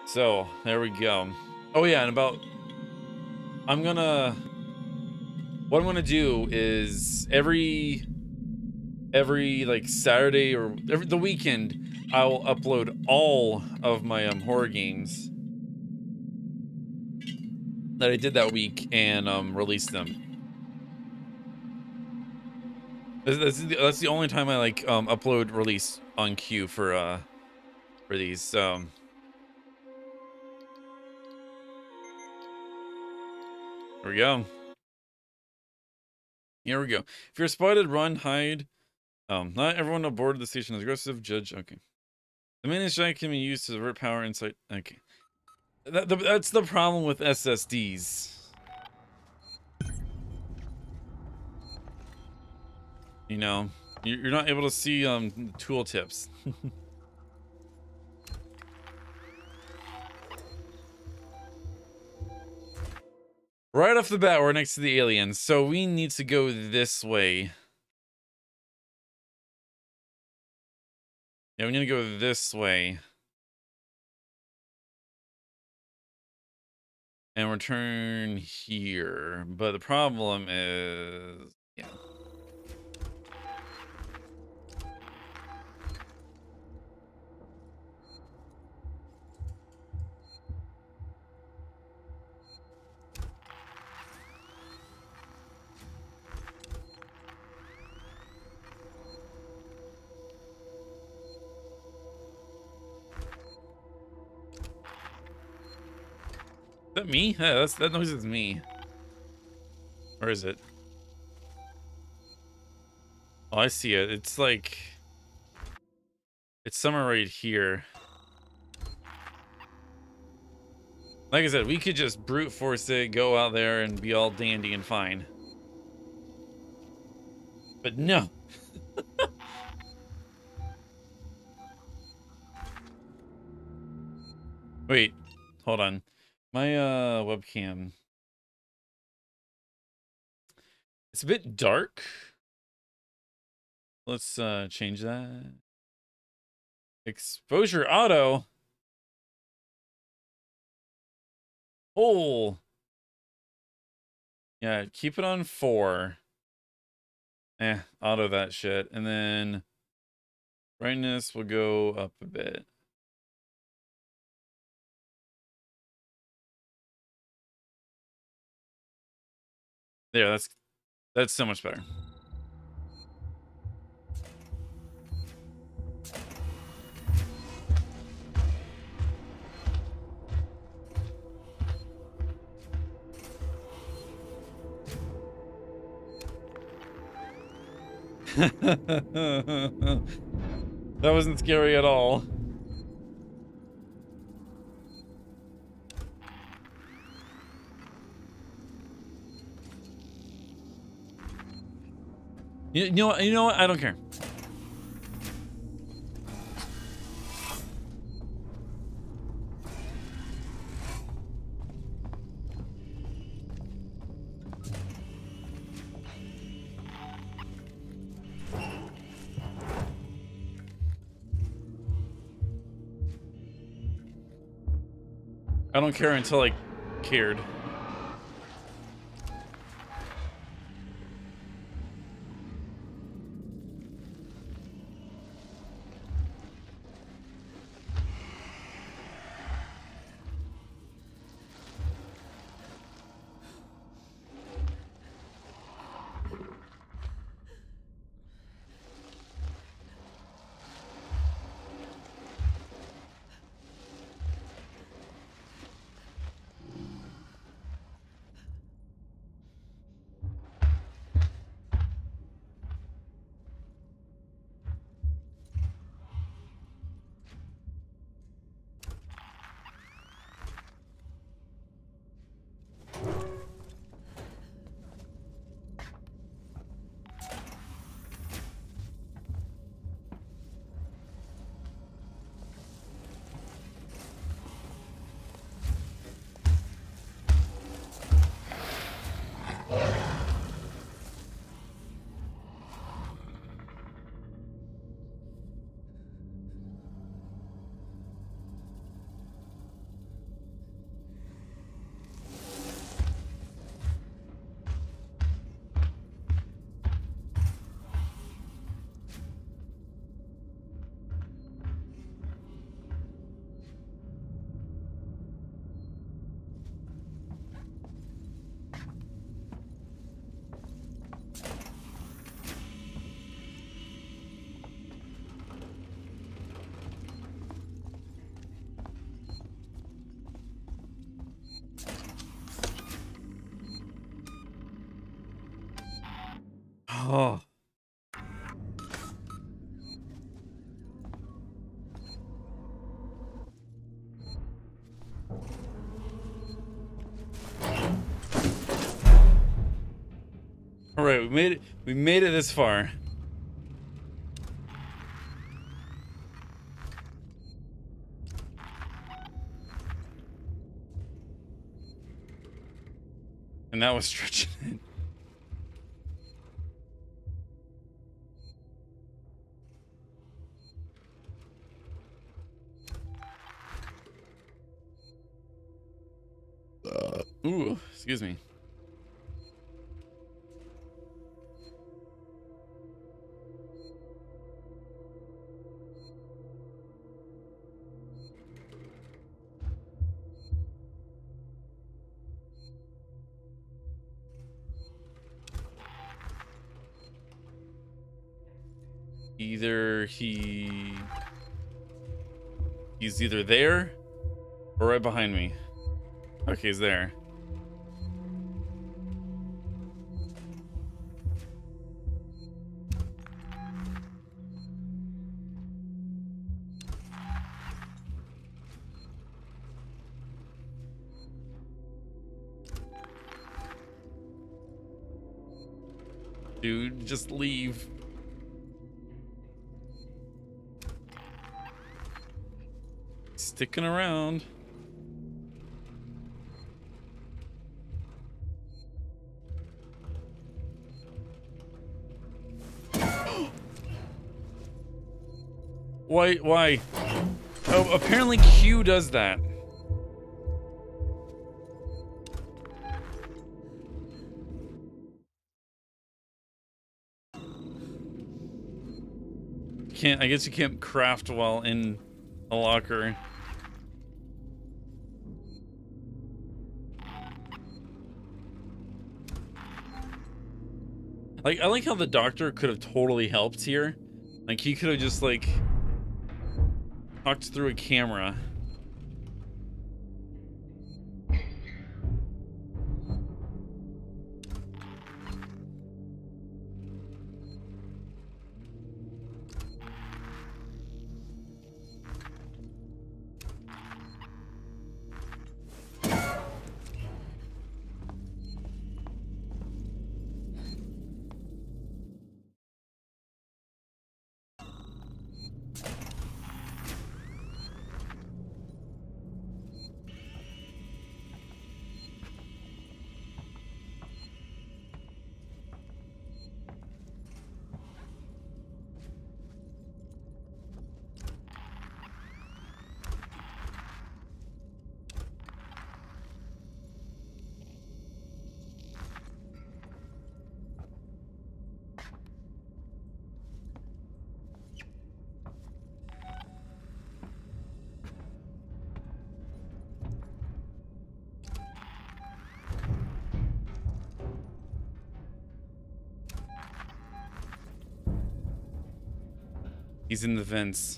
So there we go. Oh yeah, and about what I'm gonna do is every like Saturday or every the weekend I'll upload all of my horror games that I did that week and release them. That's the only time I like upload release on queue for these. So here we go. Here we go. If you're spotted, run, hide. Not everyone aboard the station is aggressive. Judge. Okay. The main strike can be used to divert power inside. Okay. That's the problem with SSDs. You know, you're not able to see tool tips. Right off the bat, we're next to the aliens, so we need to go this way. Yeah, we need to go this way. And return here. But the problem is... yeah. Is that me? Yeah, that noise is me. Or is it? Oh, I see it. It's like... it's somewhere right here. Like I said, we could just brute force it, go out there, and be all dandy and fine. But no. Wait, hold on. My webcam. It's a bit dark. Let's change that. Exposure auto. Oh. Yeah, keep it on 4. Auto that shit. And then brightness will go up a bit. There, that's so much better. That wasn't scary at all. You know what? You know what? I don't care. I don't care until I cared. right, we made it. We made it this far. And that was stretching it. Ooh, excuse me. Either he's either there or right behind me. Okay, he's there. Dude, just leave. Sticking around. Why? Oh, apparently Q does that. I guess you can't craft while in a locker. Like, I like how the doctor could have totally helped here. Like, he could have just, like, talked through a camera. He's in the vents.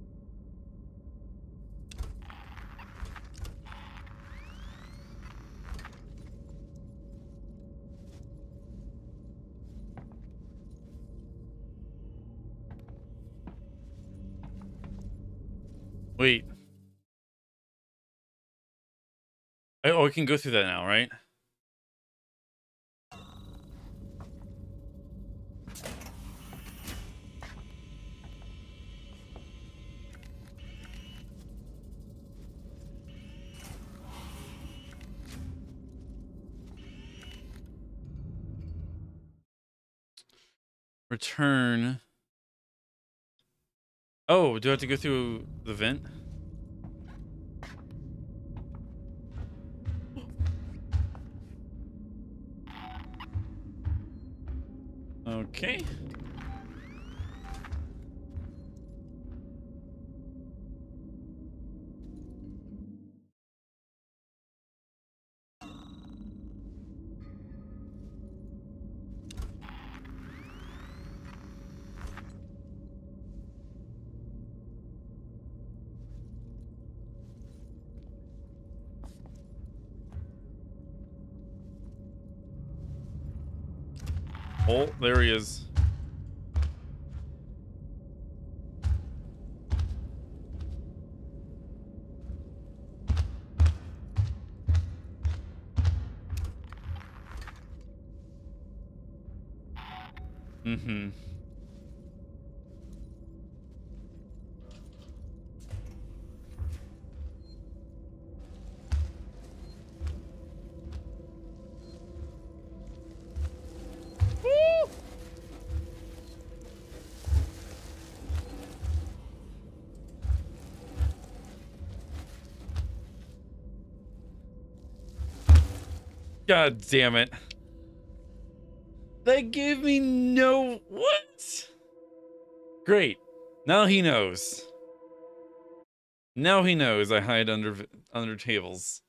Wait. Oh, I can go through that now, right? Return. Oh, do I have to go through the vent? Okay. Oh, there he is. Mm-hmm. God damn it. They gave me no... What? Great. Now he knows. Now he knows I hide under tables.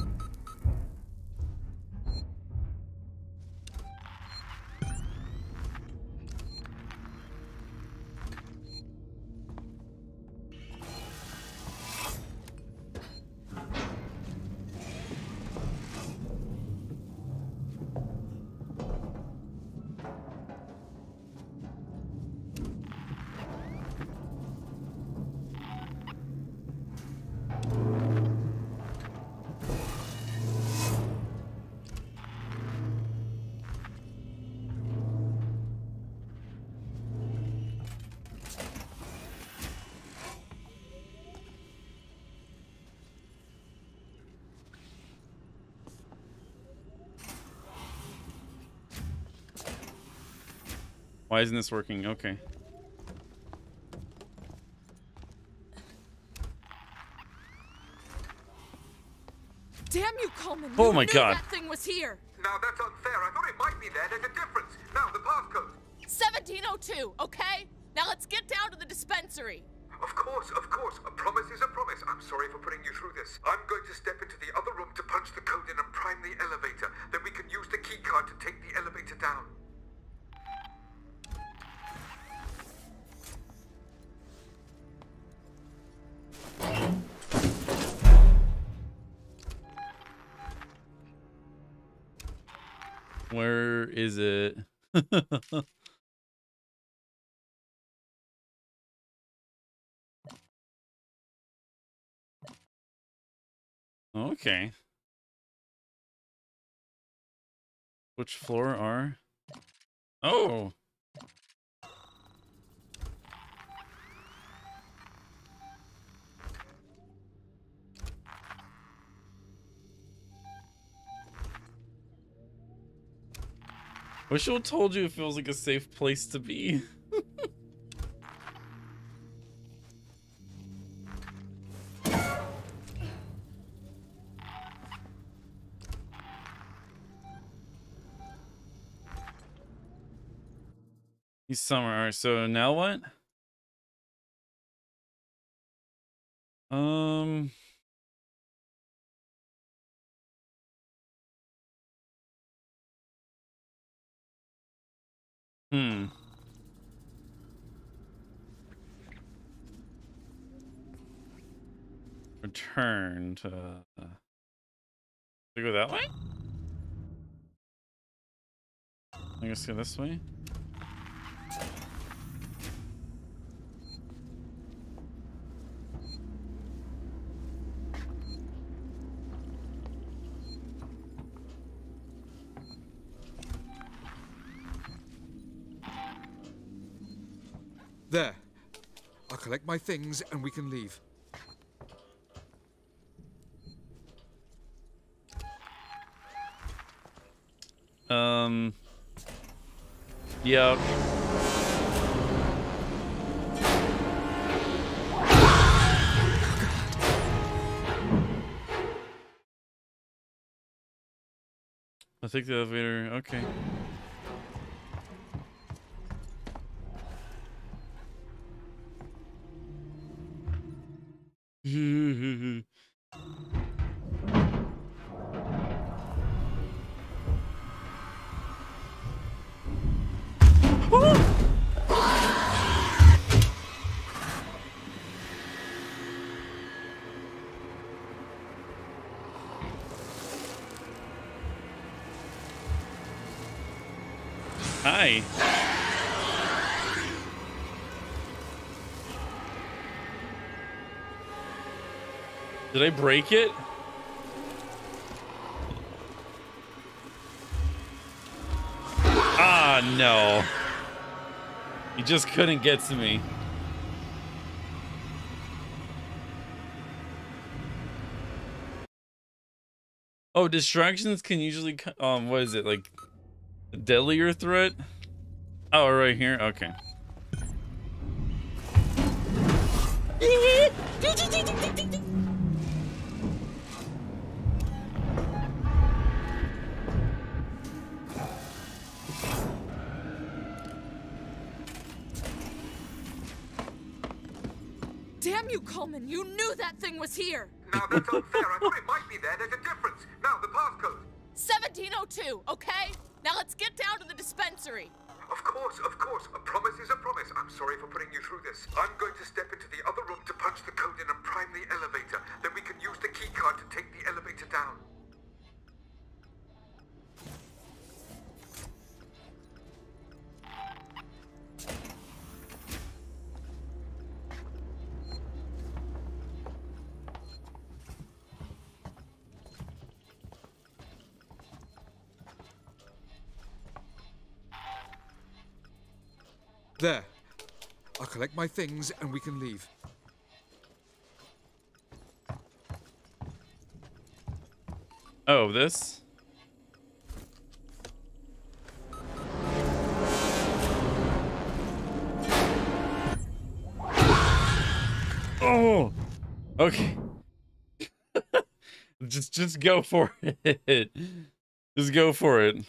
Why isn't this working? Okay. Damn you, Coleman! Oh You my knew God. that thing was here. Now that's unfair. I thought it might be there. There's a difference. Now the passcode. 1702. Okay. Now let's get down to the dispensary. Of course, of course. A promise is a promise. I'm sorry for putting you through this. I'm going to step into the other room to punch the code in and prime the elevator. Then we can use the key card to take the elevator down. Where is it? Okay. Which floor are? Oh. Wish I told you it feels like a safe place to be. He's somewhere. Alright, so now what? Return to... we go that way? I guess go this way? There. I'll collect my things and we can leave. Yep. I'll take the elevator. Okay. Hi. Did I break it? Ah, no. He just couldn't get to me. Oh, distractions can usually, what is it, like, a deadlier threat? Oh, right here, okay. Damn you, Coleman! You knew that thing was here! Now that's unfair. I thought it might be there. There's a difference. Now, the passcode. 1702, okay? Now let's get down to the dispensary. Of course. A promise is a promise. I'm sorry for putting you through this. I'm going to step into the other room to punch the code in and prime the elevator. Then we can use the keycard to take the elevator down. There. I'll collect my things and we can leave. Oh, this? Oh! Okay. just go for it. Just go for it.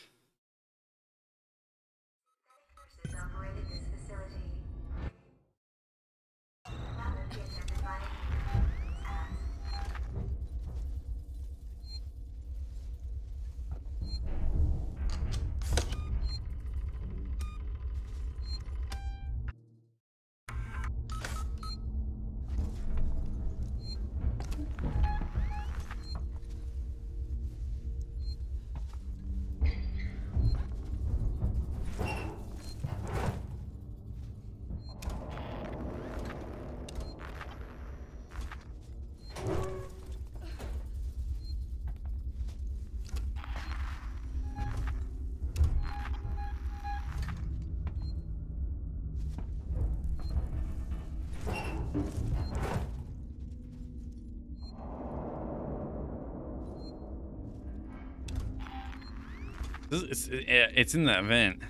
It's in that vent.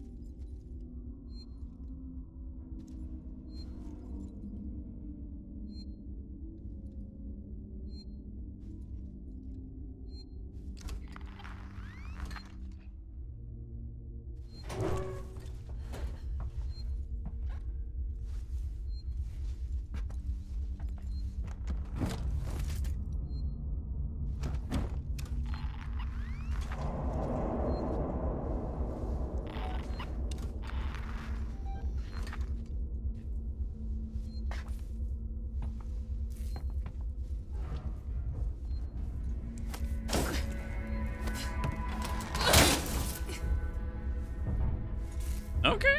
Okay.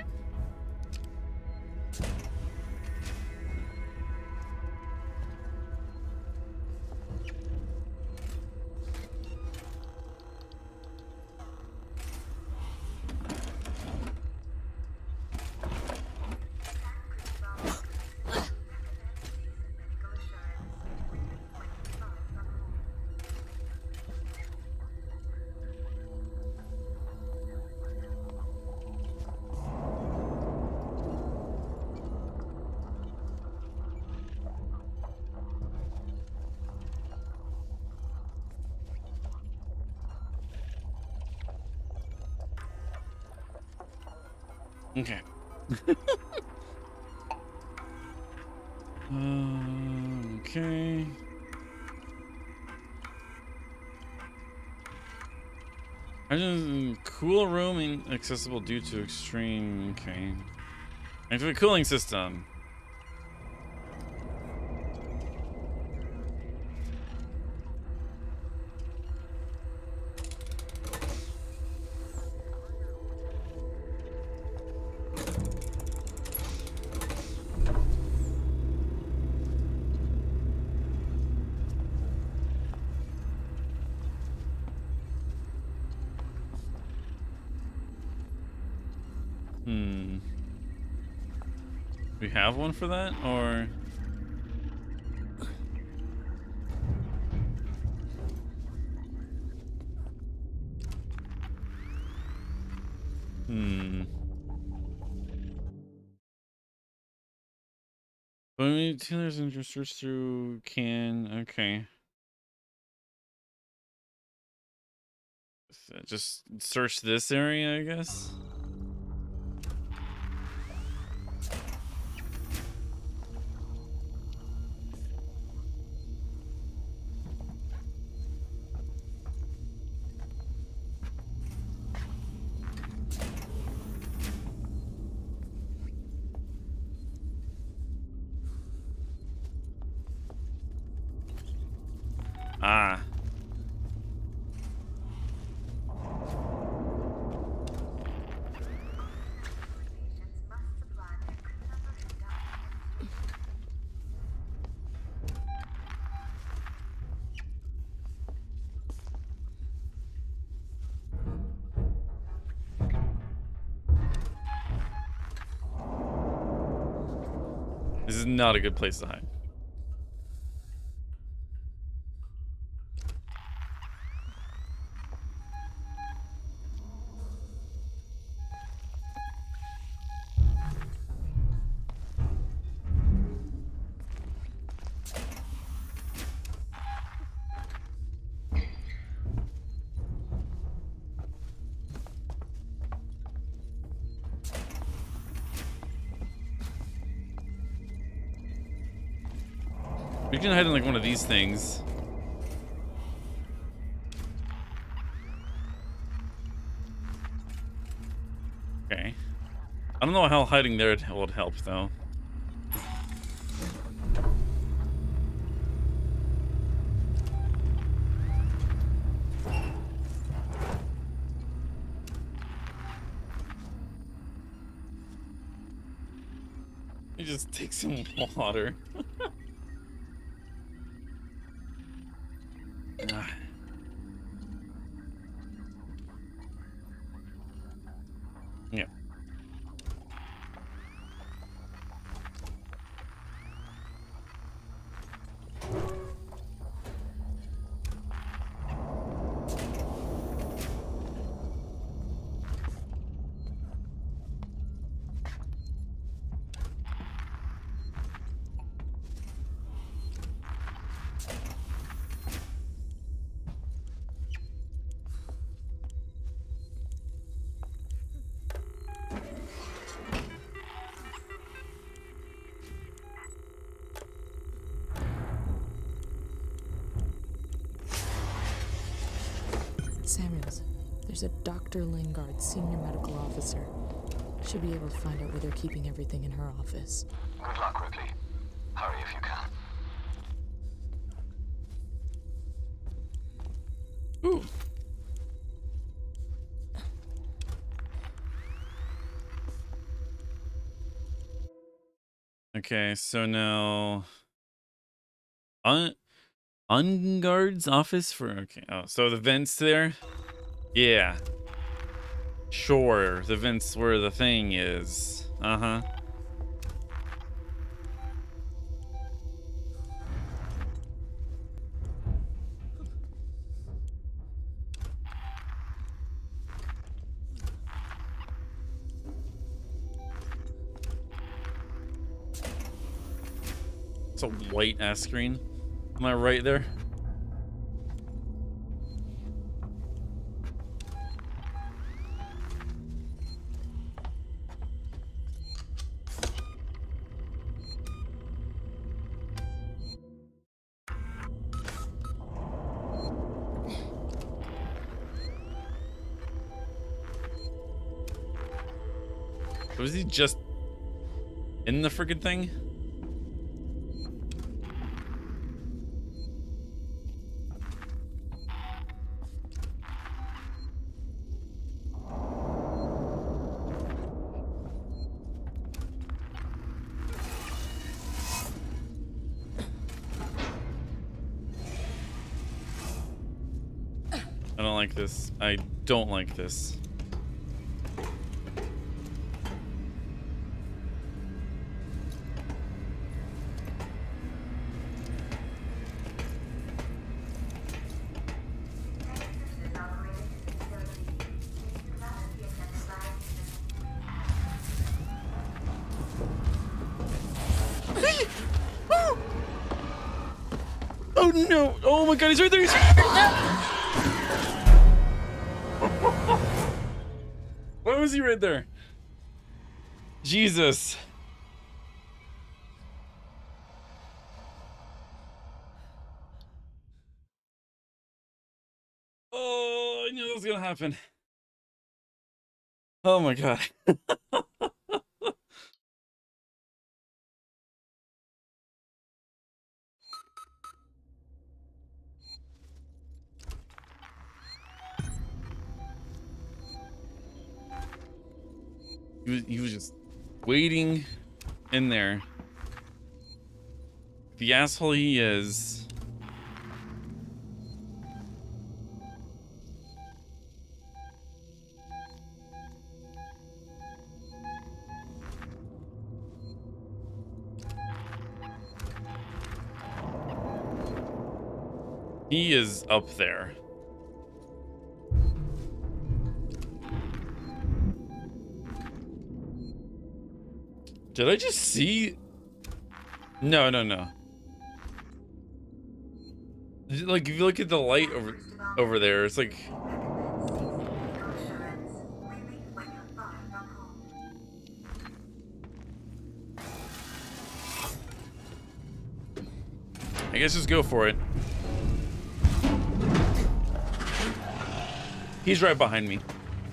Okay. Okay. I just cool room inaccessible due to extreme. Okay. Activate cooling system. We have one for that, or? But we need Taylor's and just search through okay. So just search this area, I guess. Ah. This is not a good place to hide. We can hide in like one of these things. Okay. I don't know how hiding there would help though. You just take some water. Yeah. Samuels, there's a Dr. Lingard, senior medical officer. Should be able to find out where they're keeping everything in her office. Good luck, Ripley. Hurry if you can. Ooh. Okay, so now Unguard's office for so the vents there? Yeah. Sure, the vents where the thing is. Uh-huh. It's a white ass screen. Am I right there? Was he just in the freaking thing? I don't like this. I don't like this. no! Oh my god, he's right there! He's Why was he right there? Jesus. Oh, I knew that was gonna happen. Oh my god. He was just waiting in there. The asshole he is. He is up there. Did I just see? No, no, no. Like, if you look at the light over there, it's like... I guess just go for it. He's right behind me.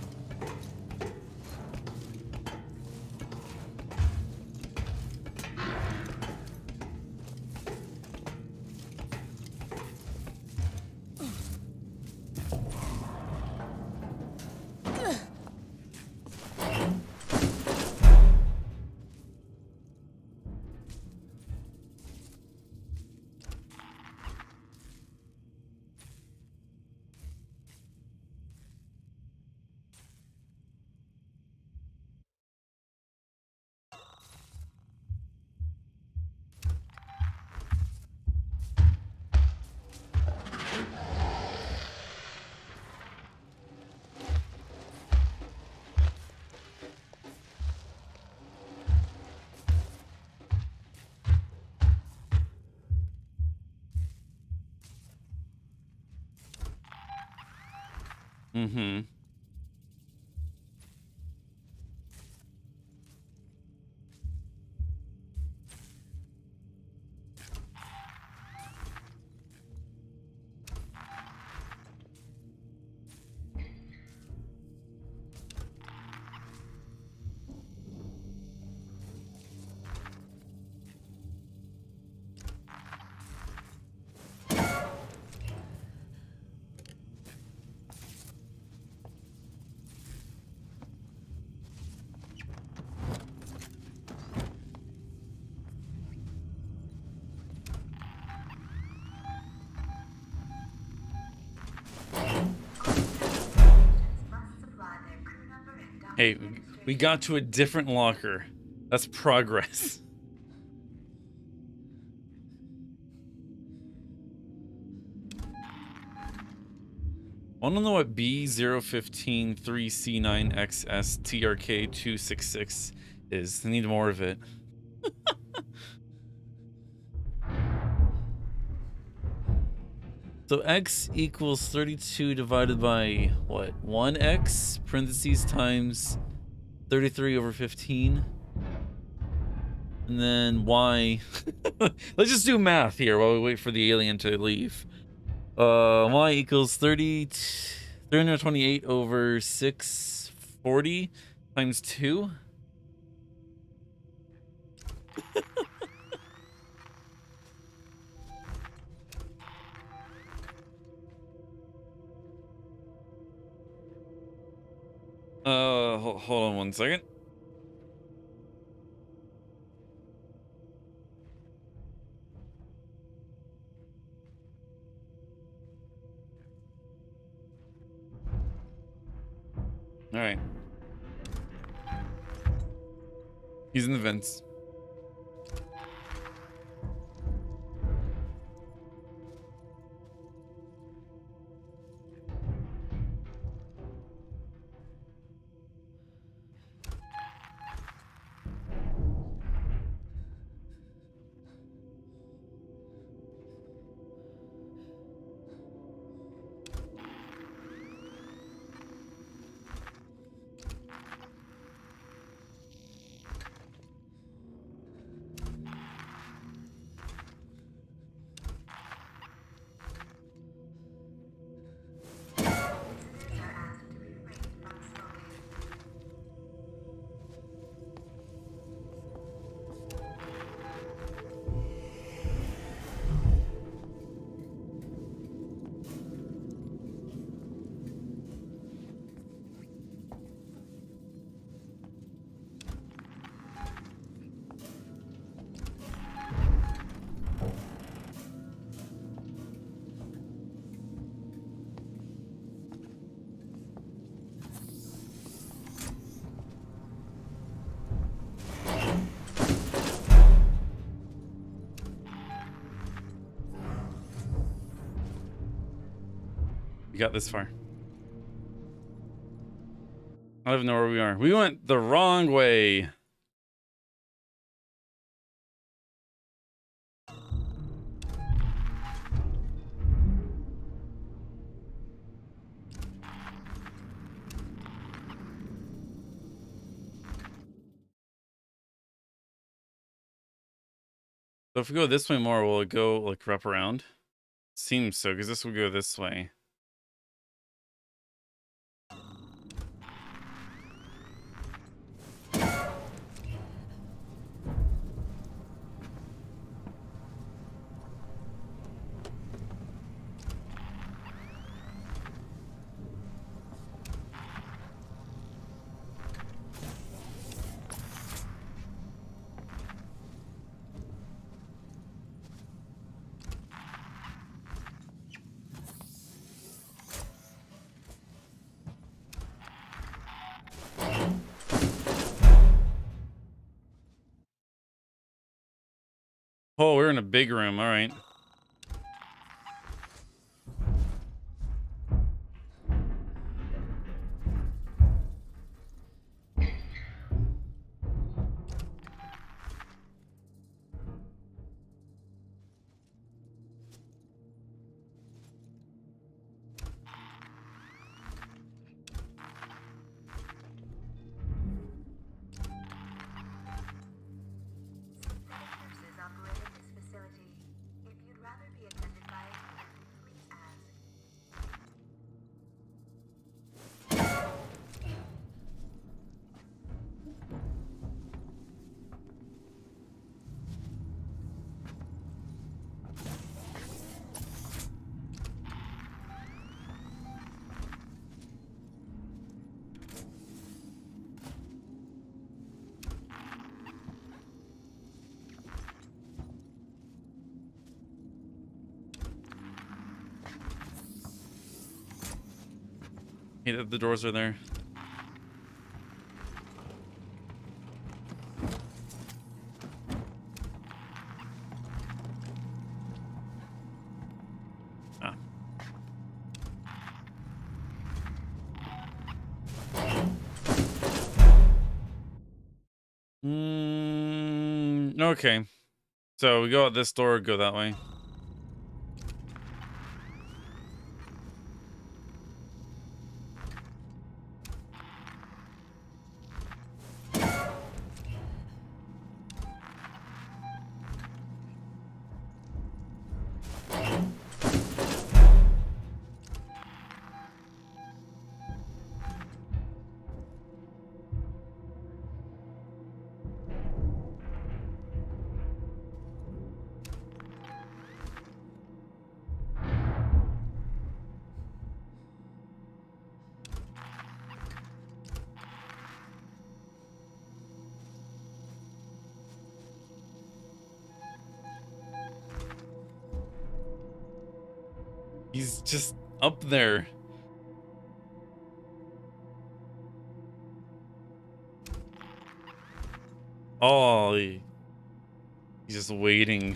Mm-hmm. Hey, we got to a different locker. That's progress. I want to know what B0153C9XS TRK266 is. I need more of it. So x equals 32 divided by what? 1x parentheses times 33 over 15. And then y. Let's just do math here while we wait for the alien to leave. Y equals 328 over 640 times 2. Hold on one second. All right. He's in the vents. We got this far. I don't even know where we are. We went the wrong way. So if we go this way more, will it go like wrap around? Seems so, because this will go this way. Oh, we're in a big room. All right. Nurses operate at this facility. If you'd rather be attended by a human, please ask. Hey, the doors are there. Ah. Okay. So we go out this door, go that way. He's just up there. Oh, he's just waiting.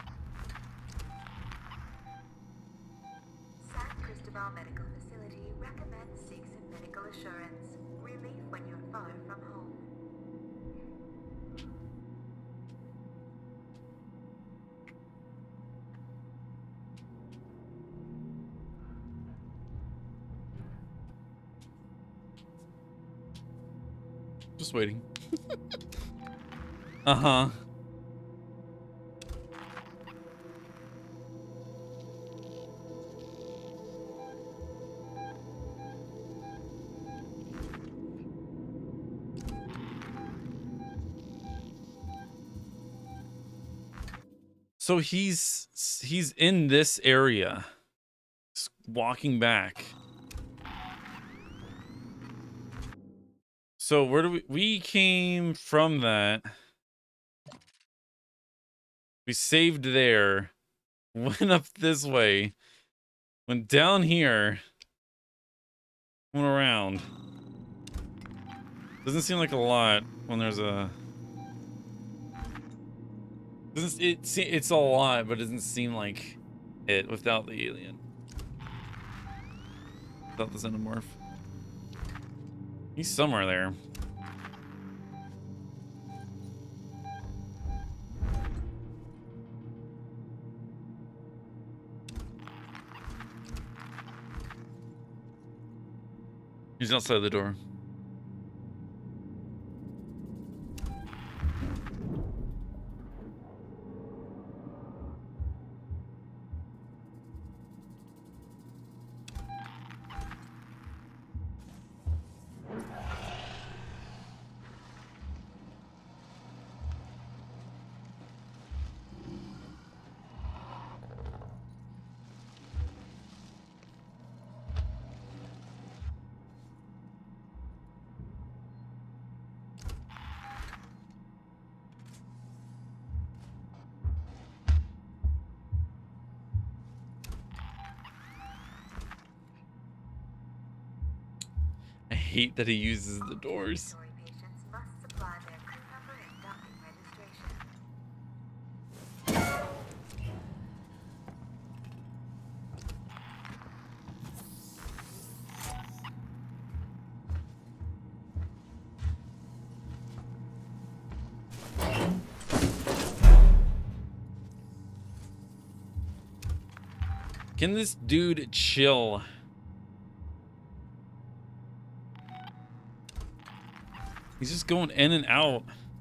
San Cristobal Medical Facility recommends seek some medical assurance. Relief when you're far from home. Just waiting. Uh-huh. So he's in this area. Just walking back. So where do we came from that. We saved there. Went up this way. Went down here. Went around. Doesn't seem like a lot when there's a it's a lot, but it doesn't seem like it without the alien. without the xenomorph. He's somewhere there. He's outside the door. I hate that he uses the doors. Mandatory patients must supply their crew number and docking registration. Can this dude chill? He's just going in and out.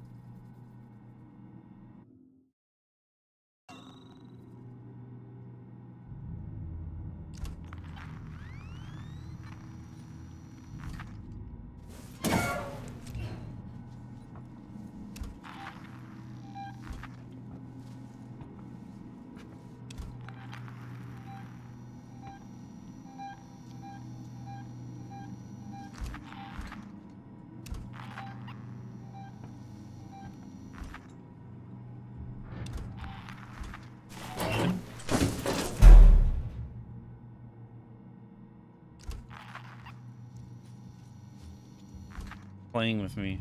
Playing with me.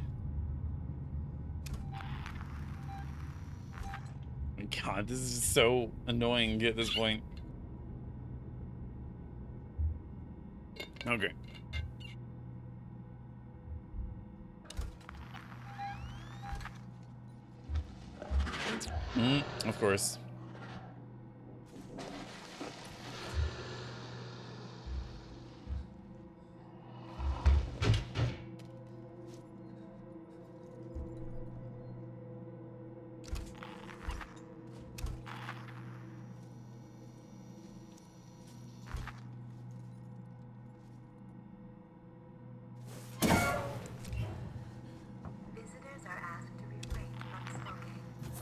My God, this is so annoying at this point. Okay. Of course. Visitors are asked to refrain from smoking.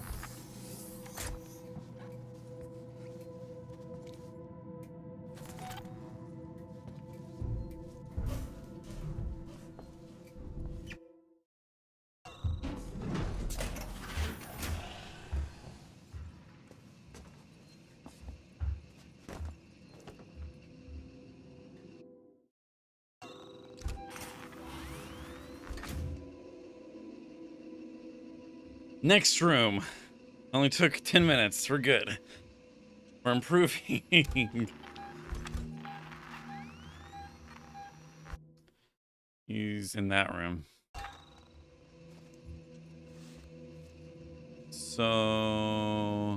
Next room. Only took 10 minutes. We're good. We're improving. He's in that room. So...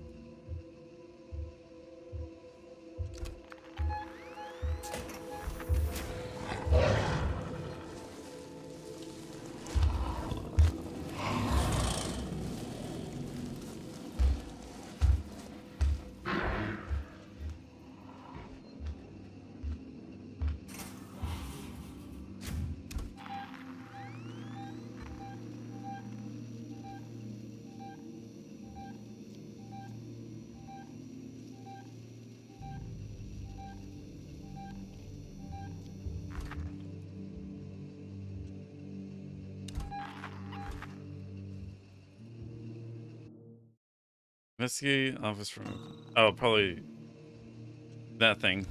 Investigate office room. Oh, probably that thing.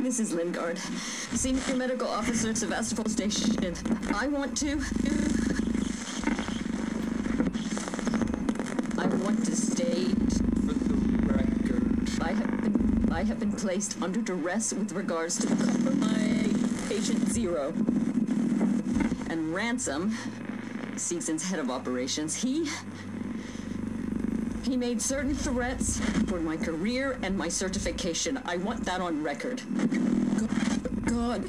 This is Lingard, Senior Medical Officer at Sevastopol Station. I want to state For the record. I have been placed under duress with regards to the my patient Zero. And Ransom, Season's head of operations, he made certain threats for my career and my certification. I want that on record. God.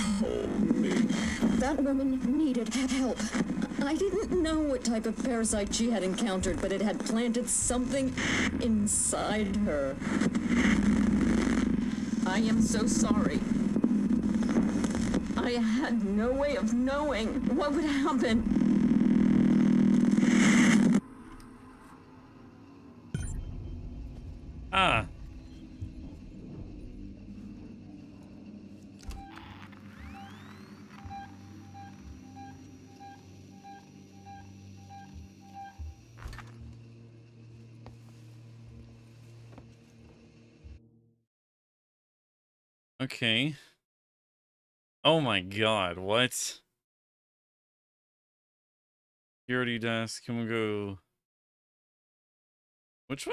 That woman needed help. I didn't know what type of parasite she had encountered, but it had planted something inside her. I am so sorry. I had no way of knowing what would happen. Ah. Okay. Oh my god, what? Security desk, can we go... Which way?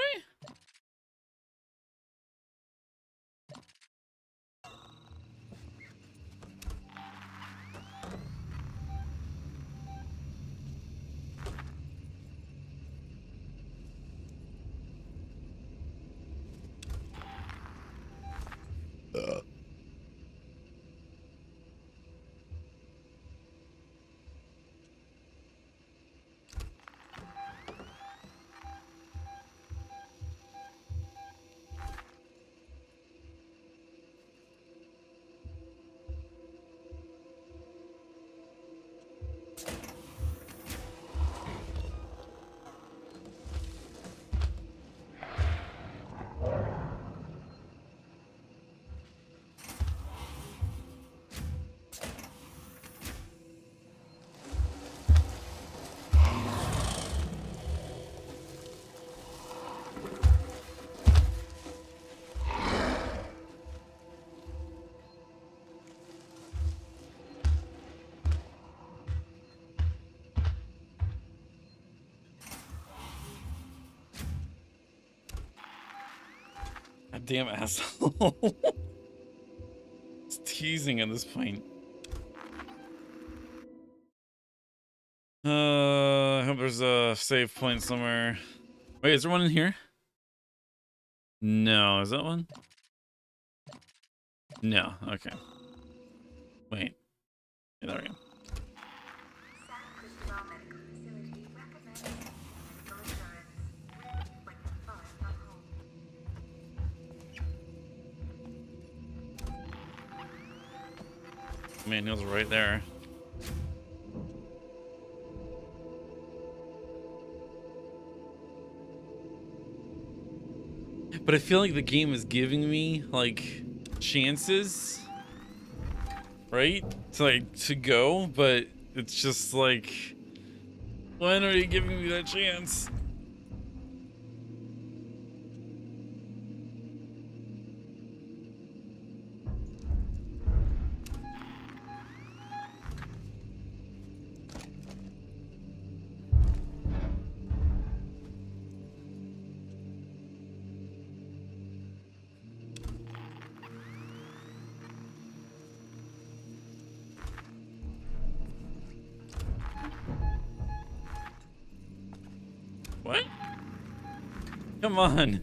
God damn asshole. It's teasing at this point. I hope there's a save point somewhere. Wait, is there one in here? No, is that one? No, okay. Wait. Yeah, there we go. San Cristobal Medical Facility recommends medical insurance when you're far from home. Manual's right there. But I feel like the game is giving me like chances, right? To go, but it's just like, when are you giving me that chance? What? Come on.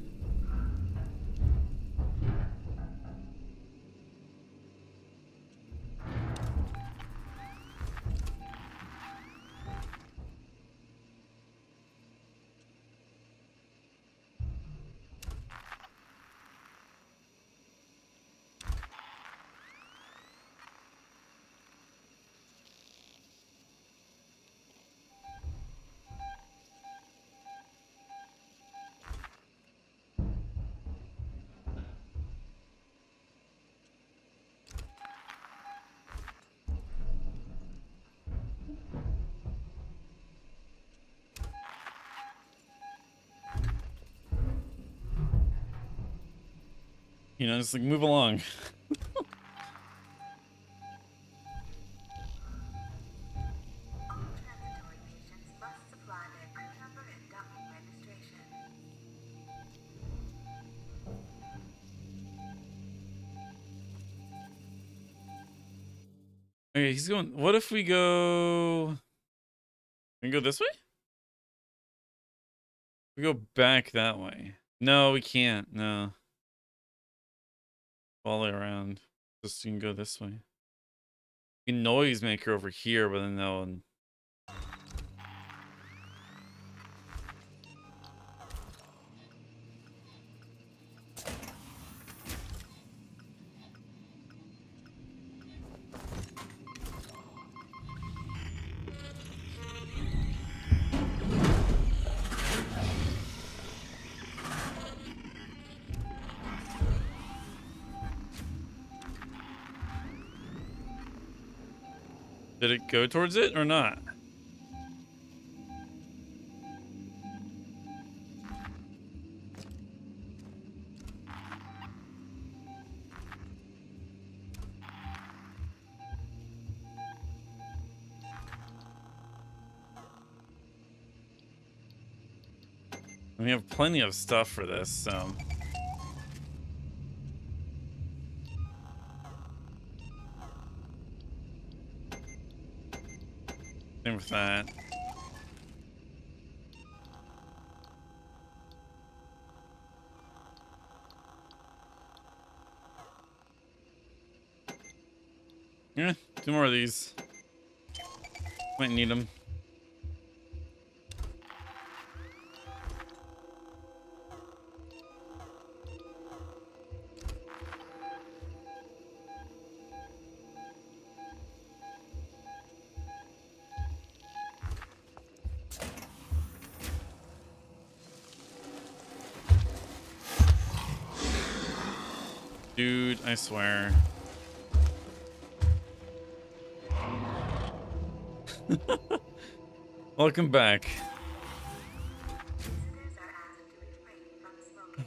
You know, just like move along. Okay, he's going. What if we go? We go this way? We go back that way. No, we can't. No. All the way around. Just you can go this way. You can noisemaker over here, but then no one. Did it go towards it or not? We have plenty of stuff for this, so. Same with that. Yeah, 2 more of these. Might need them. Dude, I swear. Welcome back. Visitors are asked to refrain from smoking.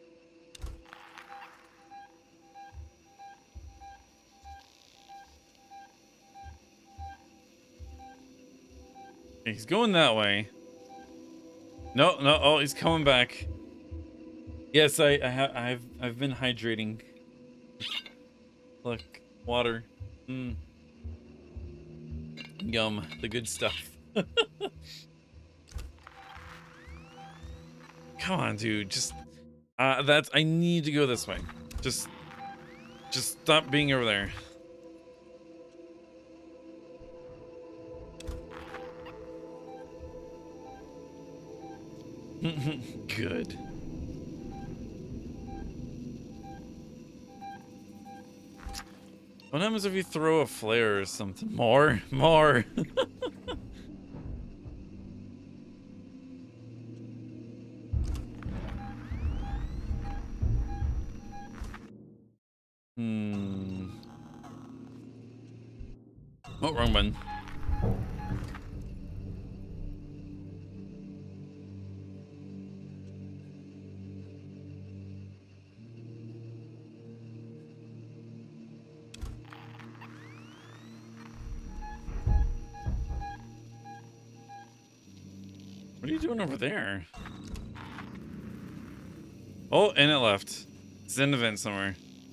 Okay, he's going that way. No, no. Oh, he's coming back. Yes, I've been hydrating. Look, water. Yum, the good stuff. Come on, dude. Just I need to go this way. Just stop being over there. Good. What happens if you throw a flare or something? More. Oh, wrong button. What are you doing over there? Oh, and it left. It's in the vent somewhere.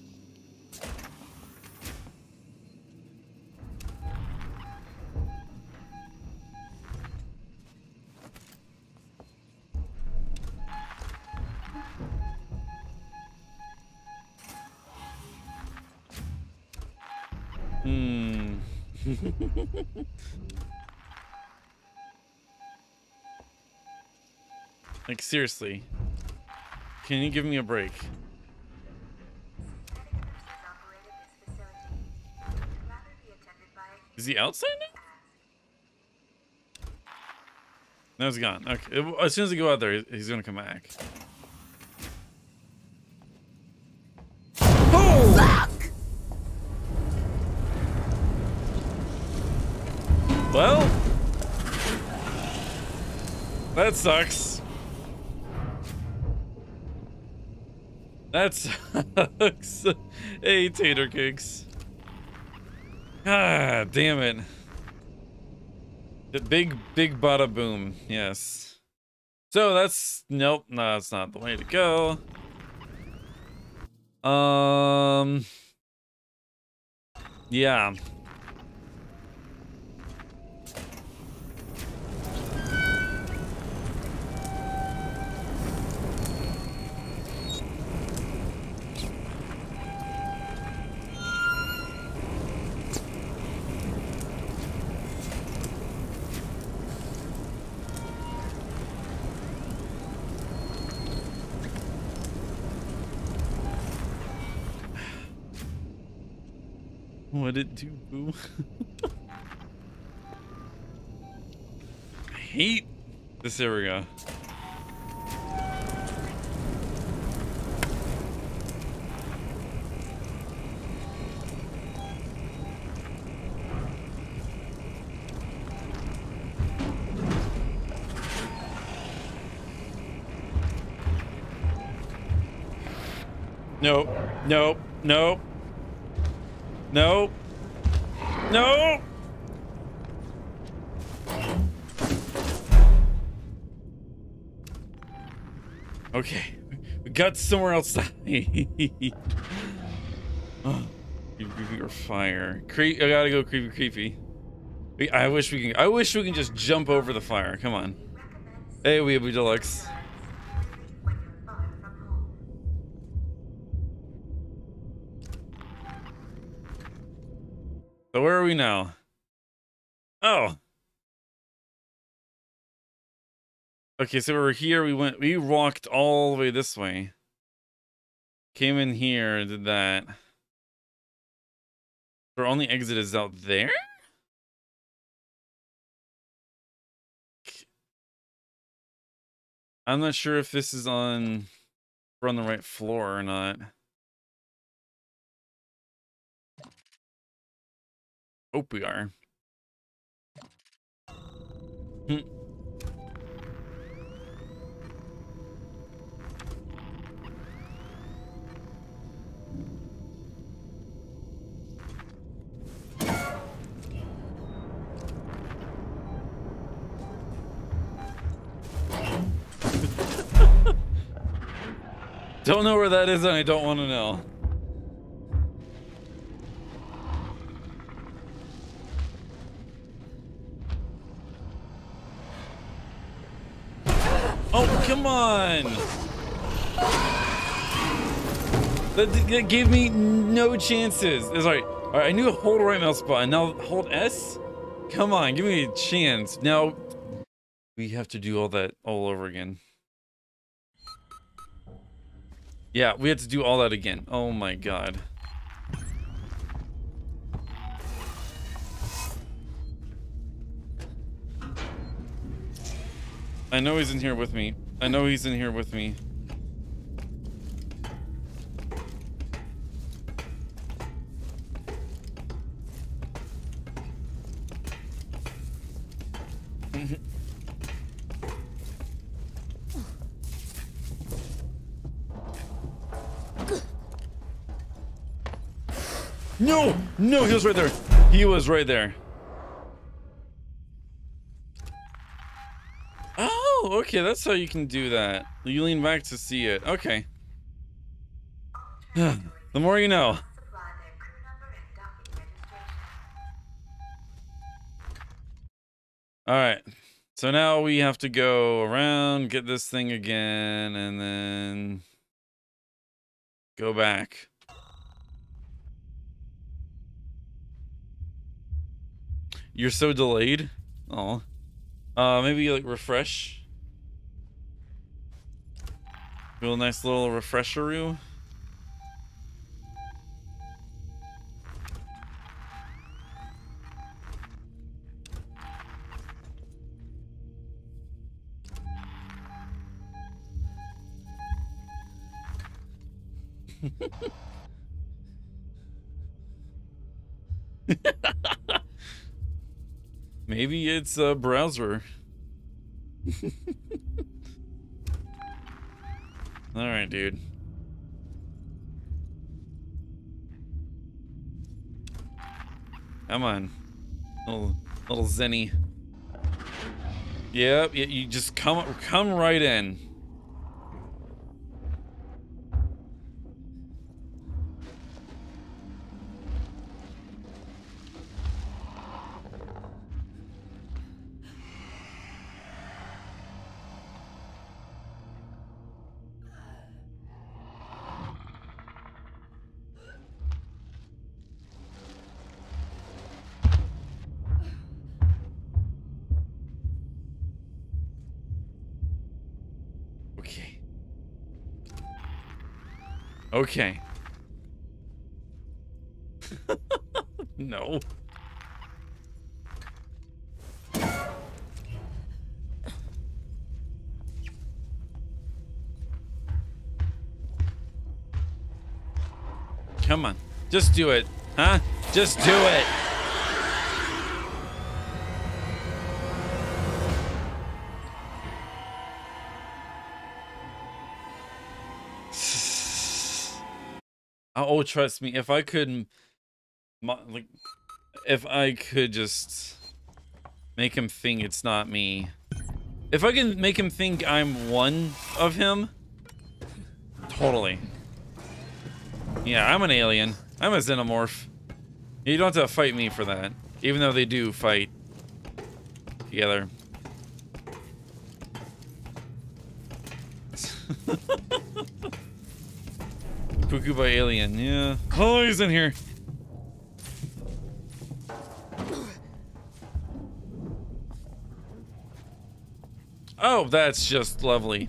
Like, seriously. Can you give me a break? Synthetic nurses operated this facility. Would you rather be attended by a Is he outside now? No, he's gone. Okay. As soon as I go out there, he's gonna come back. Oh! Well, that sucks. That sucks. Hey, tater cakes. Ah, damn it. The big bada boom. Yes. So that's nope. No, that's not the way to go. Yeah. What it do, boo? I hate this area. Nope. Nope. Nope. Nope. No. Okay. We got somewhere else to hide. Oh, creepy or fire. I gotta go creepy. I wish we can just jump over the fire. Come on. Hey, Weeaboo Deluxe. when you're far from home. So where are we now? Oh. Okay, so we're here. We walked all the way this way. Came in here, did that. Our only exit is out there? I'm not sure if this is on we're on the right floor or not. Hope we are. Don't know where that is, and I don't want to know. Oh, come on! That gave me no chances. Sorry. All right, I knew to hold right mouse button. Now hold S? Come on, give me a chance. Now we have to do all that all over again. Yeah, we had to do all that again. Oh my god. I know he's in here with me. I know he's in here with me. No! No, he was right there. He was right there. Oh, okay, that's how you can do that. You lean back to see it. Okay. The more you know. Supply their crew number and docking registration. Alright. So now we have to go around, get this thing again, and then go back. You're so delayed. Oh. Maybe like refresh. Do a nice little refresher-oo. Maybe it's a browser. All right, dude. Come on, little Zenny. Yep, yeah, you just come right in. Okay. No. Come on. Just do it. Huh? Just do it. Oh, trust me. If I could, like, if I could just make him think it's not me. If I can make him think I'm one of him, totally. Yeah, I'm an alien. I'm a xenomorph. You don't have to fight me for that, even though they do fight together. Cuckoo by alien, yeah. Oh, he's in here. Oh, that's just lovely.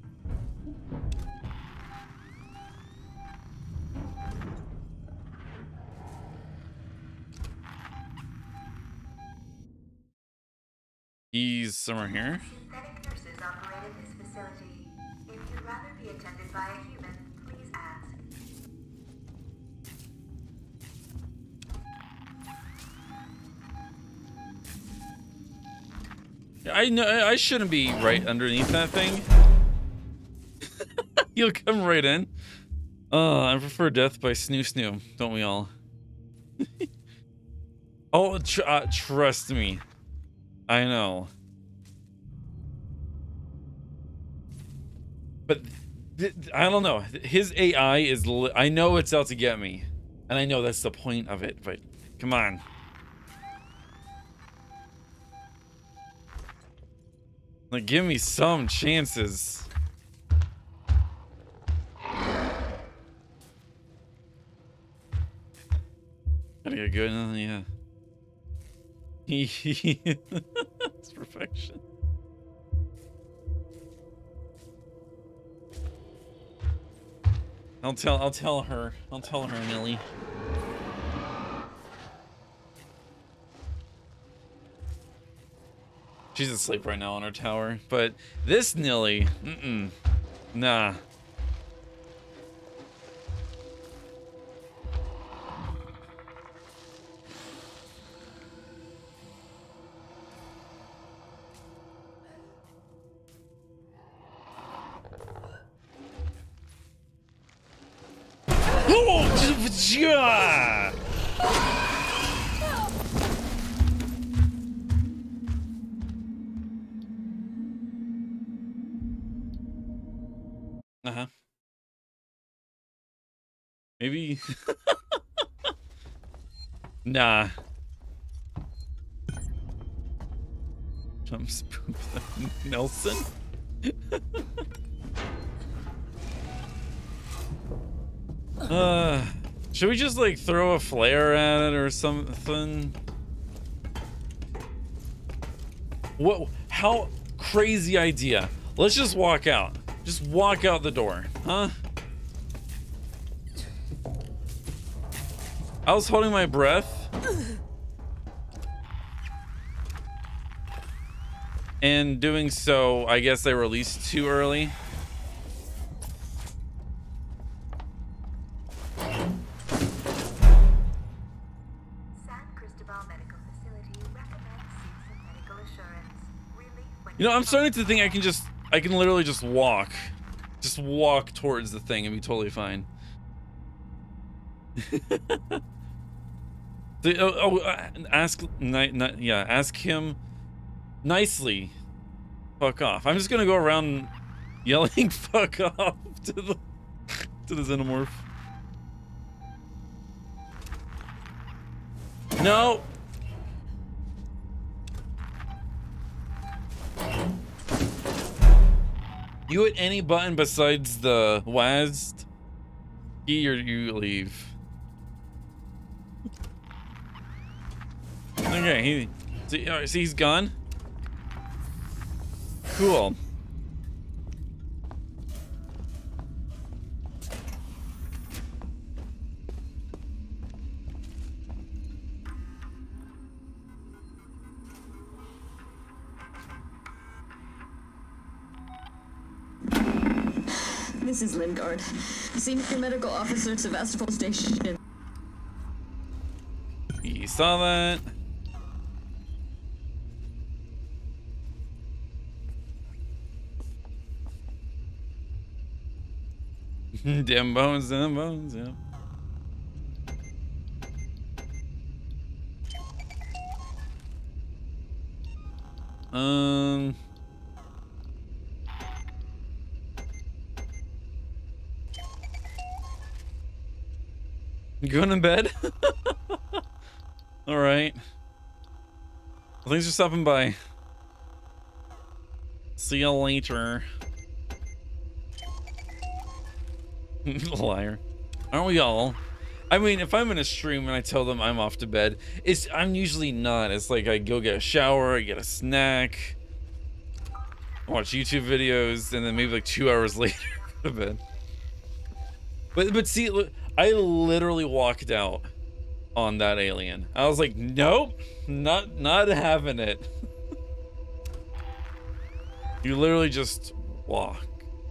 He's somewhere here. Synthetic nurses operate in this facility. If you'd rather be attended by a human, please ask. I know I shouldn't be right underneath that thing. You'll come right in. I prefer death by snoo, don't we all? Oh, trust me. I know. But I don't know. His AI is... I know it's out to get me. And I know that's the point of it, but come on. Like, give me some chances. Gotta get good, yeah. It's perfection. I'll tell her, Nilly. She's asleep right now on her tower, but this Nilly, nah. Oh, yeah. Uh-huh. Maybe. Nah. Jump spook Nelson. Should we just like throw a flare at it or something? What? How crazy idea. Let's just walk out. Just walk out the door, huh? I was holding my breath. And doing so, I guess I released too early. You know, I'm starting to think I can literally just walk towards the thing and be totally fine. Ask him nicely. Fuck off. I'm just gonna go around yelling fuck off to the xenomorph. No. You hit any button besides the WASD key or you leave. Okay, see he's gone. Cool. This is Lingard, Senior Medical Officer, Sevastopol Station. You saw that? Damn bones, yeah. You going to bed? All right. Well, thanks for stopping by. See you later. Liar. Aren't we all? I mean, if I'm in a stream and I tell them I'm off to bed, I'm usually not. It's like I go get a shower, I get a snack, watch YouTube videos, and then maybe like 2 hours later go to bed. But see, look, I literally walked out on that alien. I was like, nope, not having it. You literally just walk.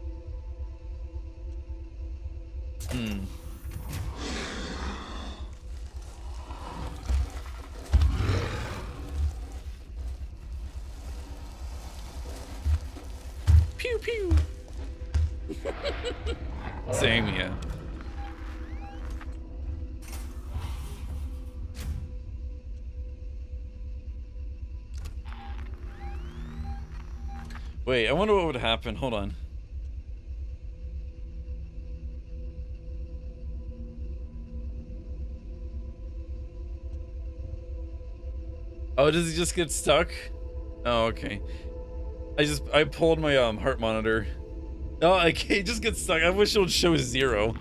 Pew pew. Same, yeah. Wait, I wonder what would happen. Hold on. Oh, does he just get stuck? Oh, okay. I pulled my heart monitor. Oh, okay, he just gets stuck. I wish it would show 0.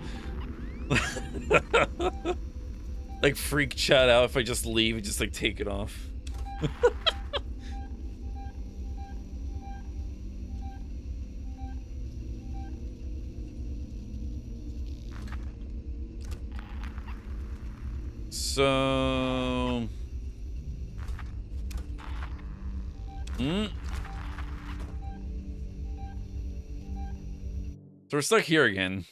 Like freak chat out if I just leave and just like take it off. So So we're stuck here again.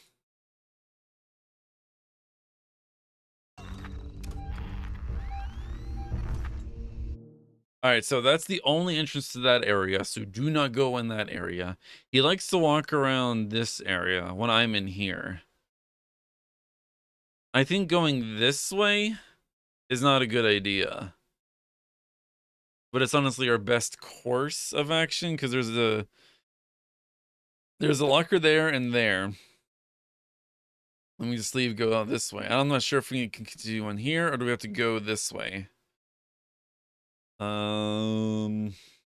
Alright, so that's the only entrance to that area, so do not go in that area. He likes to walk around this area when I'm in here. I think going this way is not a good idea. But it's honestly our best course of action, because there's a locker there and there. Let me just leave, go out this way. I'm not sure if we can continue on here, or do we have to go this way? But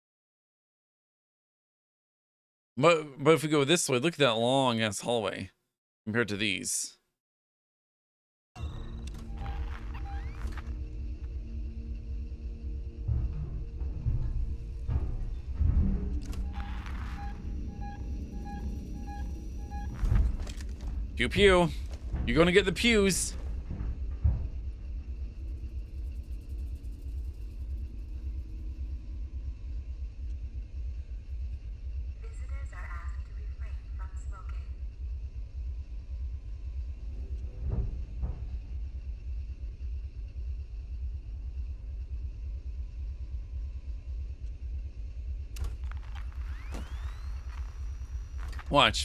if we go this way, look at that long ass hallway compared to these. Pew pew. You're gonna get the pews. Visitors are asked to refrain from smoking. Watch.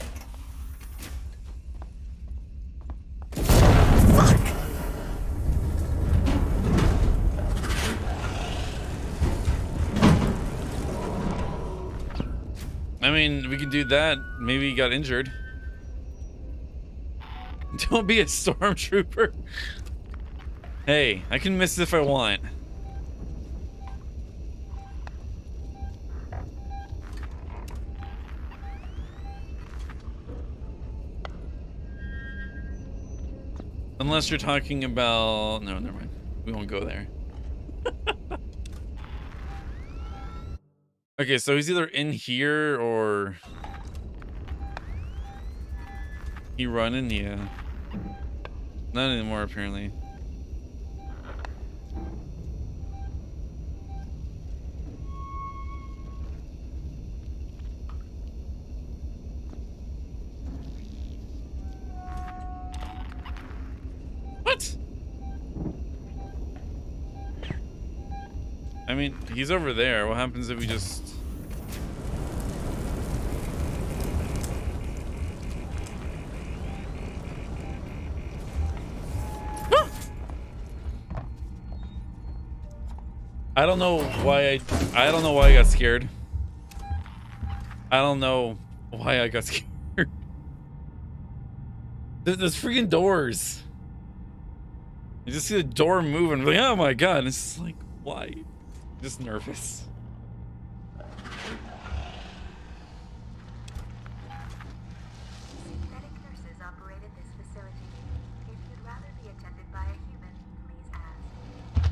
I mean, we can do that. Maybe he got injured. Don't be a stormtrooper. Hey, I can miss if I want. Unless you're talking about... No, never mind. We won't go there. Okay, so he's either in here or... He running? Yeah. Not anymore, apparently. I mean, he's over there. What happens if we just... I don't know why I don't know why I got scared. I don't know why I got scared. There's freaking doors. You just see the door moving. Like, oh my god. It's just like, why? Just nervous. Synthetic nurses operated this facility. If you'd rather be attended by a human, please ask.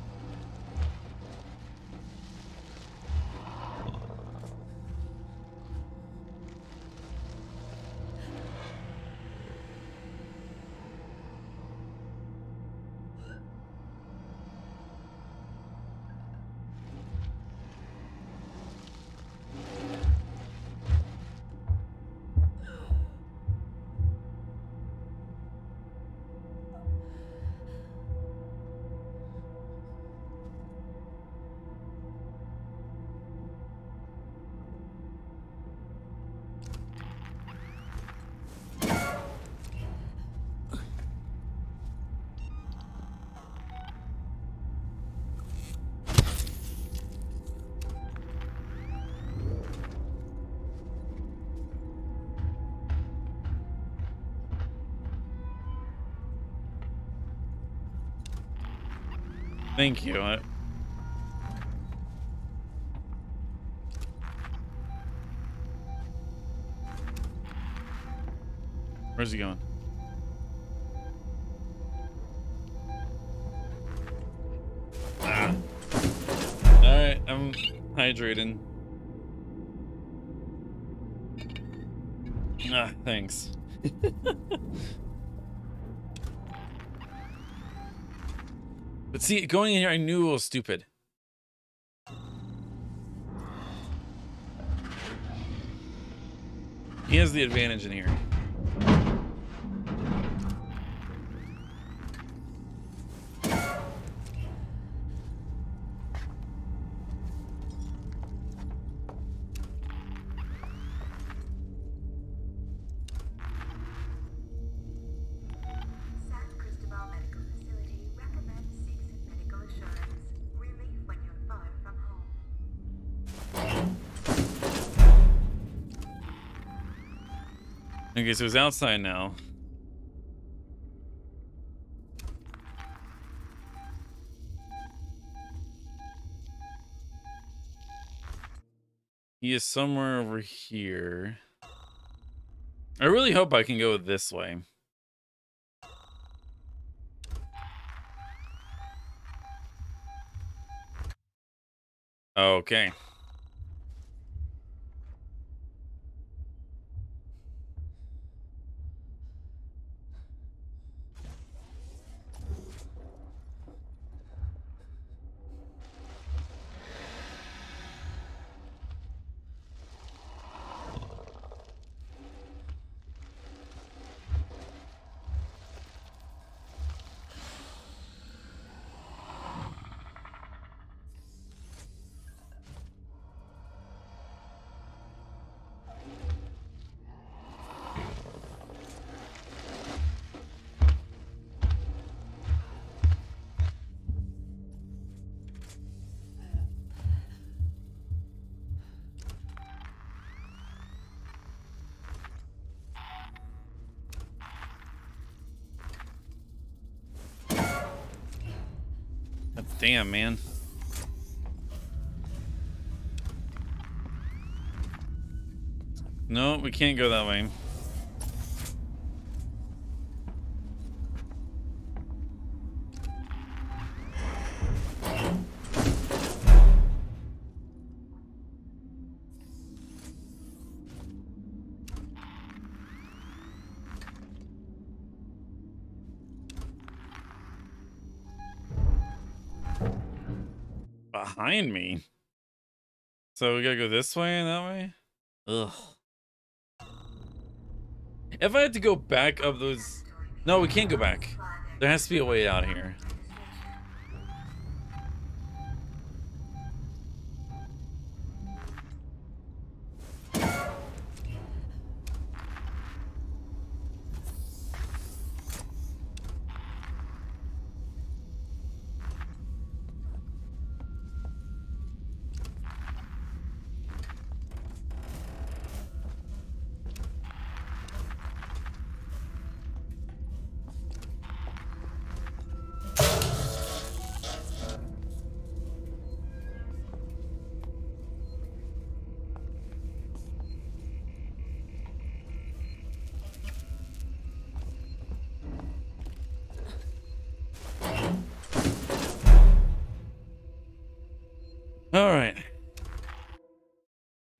Thank you. Where's he going? Ah. Alright, I'm hydrating. Ah, thanks. But see, going in here, I knew it was stupid. He has the advantage in here. Okay, so he's outside now. He is somewhere over here. I really hope I can go this way. Okay. Damn, man. No, we can't go that way. Behind me. So we gotta go this way and that way? Ugh. If I had to go back up those... No, we can't go back. There has to be a way out here.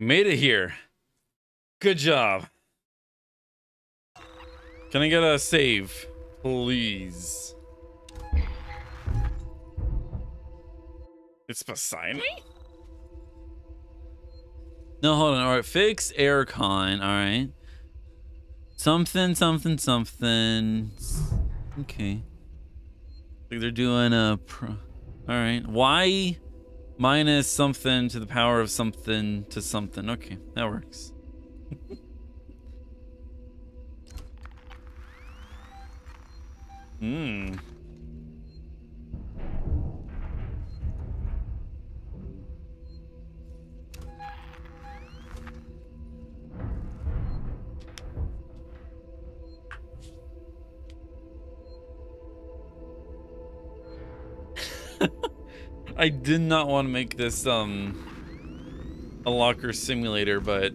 Made it here. Good job. Can I get a save, please? It's beside me? No, hold on. All right, fix aircon. All right. Something, something, something. Okay. Like they're doing a all right. Y minus something to the power of something to something. Okay, that works. Hmm. I did not want to make this a locker simulator, but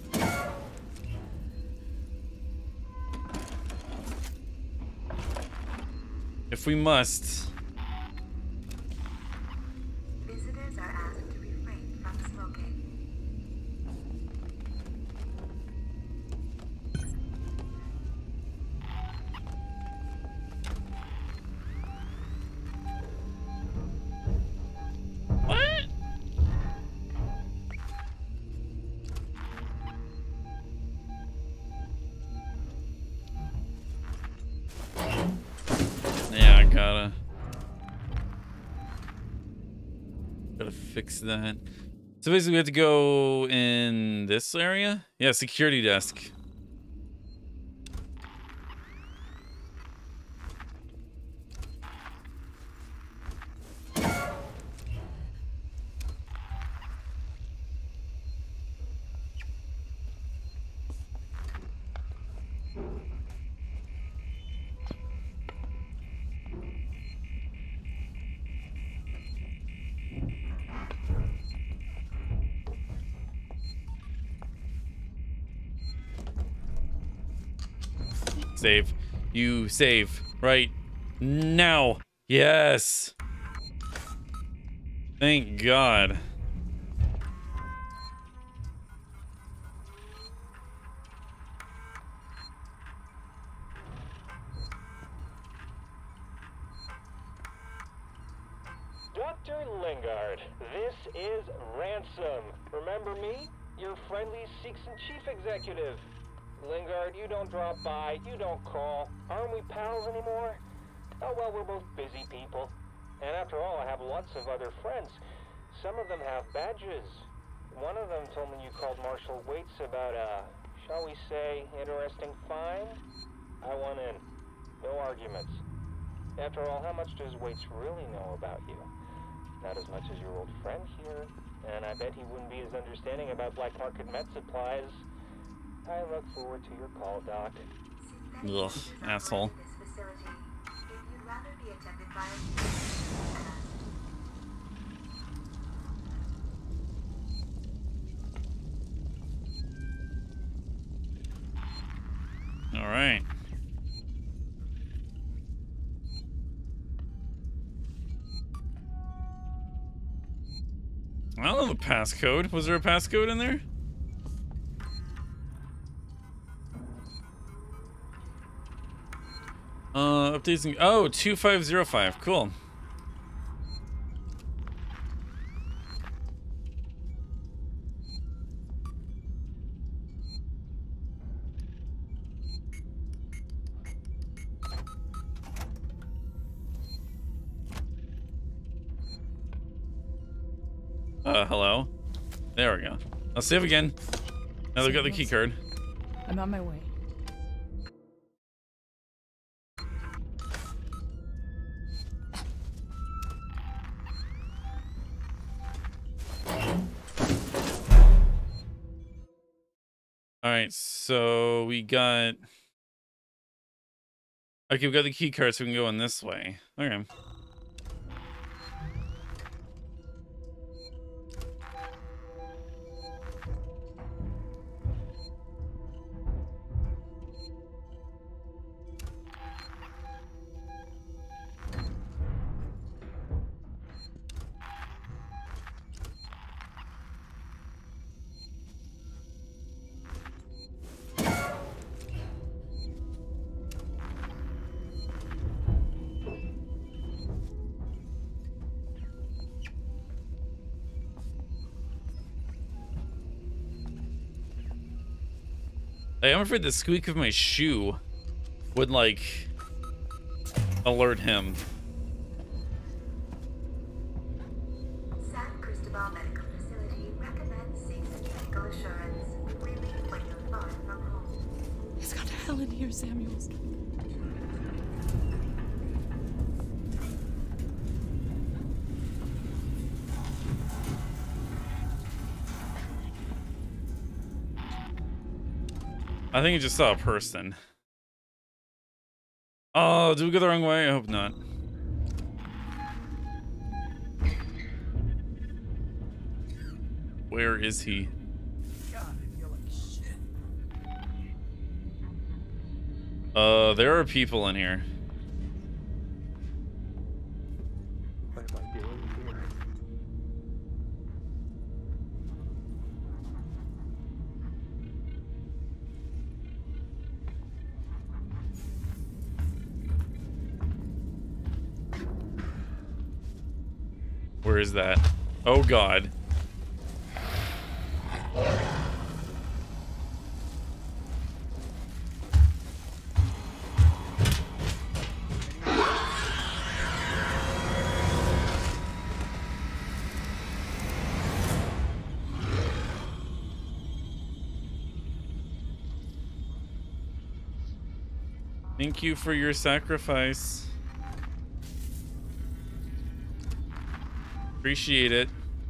if we must. Visitors are asked to refrain from smoking. What? Yeah, I gotta fix that. So basically we have to go in this area? Yeah, security desk. Save. You save right now. Yes. Thank God. Dr. Lingard, this is Ransom. Remember me? Your friendly Seegson chief executive. Lingard, you don't drop by, you don't call. Aren't we pals anymore? Oh well, we're both busy people. And after all, I have lots of other friends. Some of them have badges. One of them told me you called Marshal Waits about a, shall we say, interesting find? I want in. No arguments. After all, how much does Waits really know about you? Not as much as your old friend here. And I bet he wouldn't be as understanding about black market med supplies. I look forward to your call, Doc. Ugh, asshole. This facility. If you'd rather be attended by All right. I don't know the passcode. Was there a passcode in there? Updating. Oh, 2505. Cool. Hello. There we go. I'll save again. Now they've got the key card. I'm on my way. All right, so we got. Okay, we got the key card, so we can go in this way. Okay. Like, I'm afraid the squeak of my shoe would, like, alert him. San Cristobal Medical Facility recommends seeking medical assurance. We leave when you're far from home. It's got hell in here, Samuels. I think he just saw a person. Oh, did we go the wrong way? I hope not. Where is he? God, I feel like shit. There are people in here. What am I doing here? Where is that? Oh God. Thank you for your sacrifice. Appreciate it.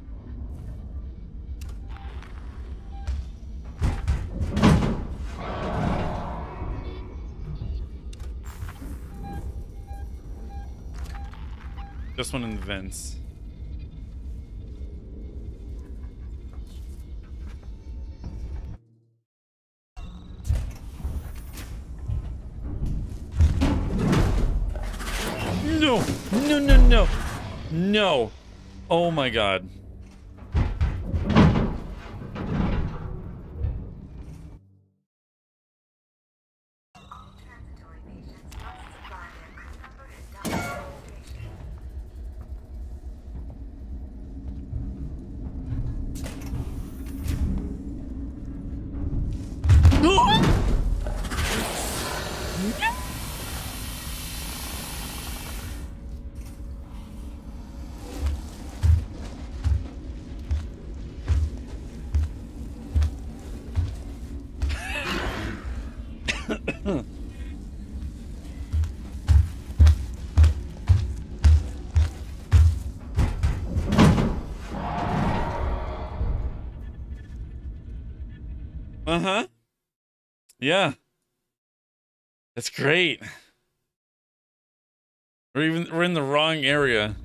Just one in the vents. No, no, no, no, no. Oh my God. All transitory patients must supply their crew number and documentation. Uh-huh. Yeah. That's great. We're in the wrong area.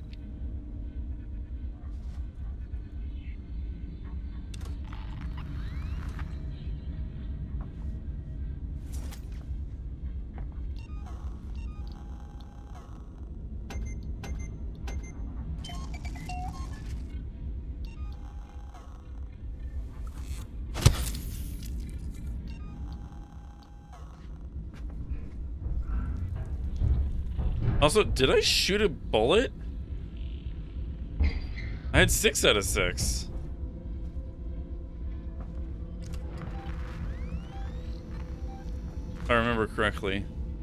Also, did I shoot a bullet? I had 6 out of 6. If I remember correctly.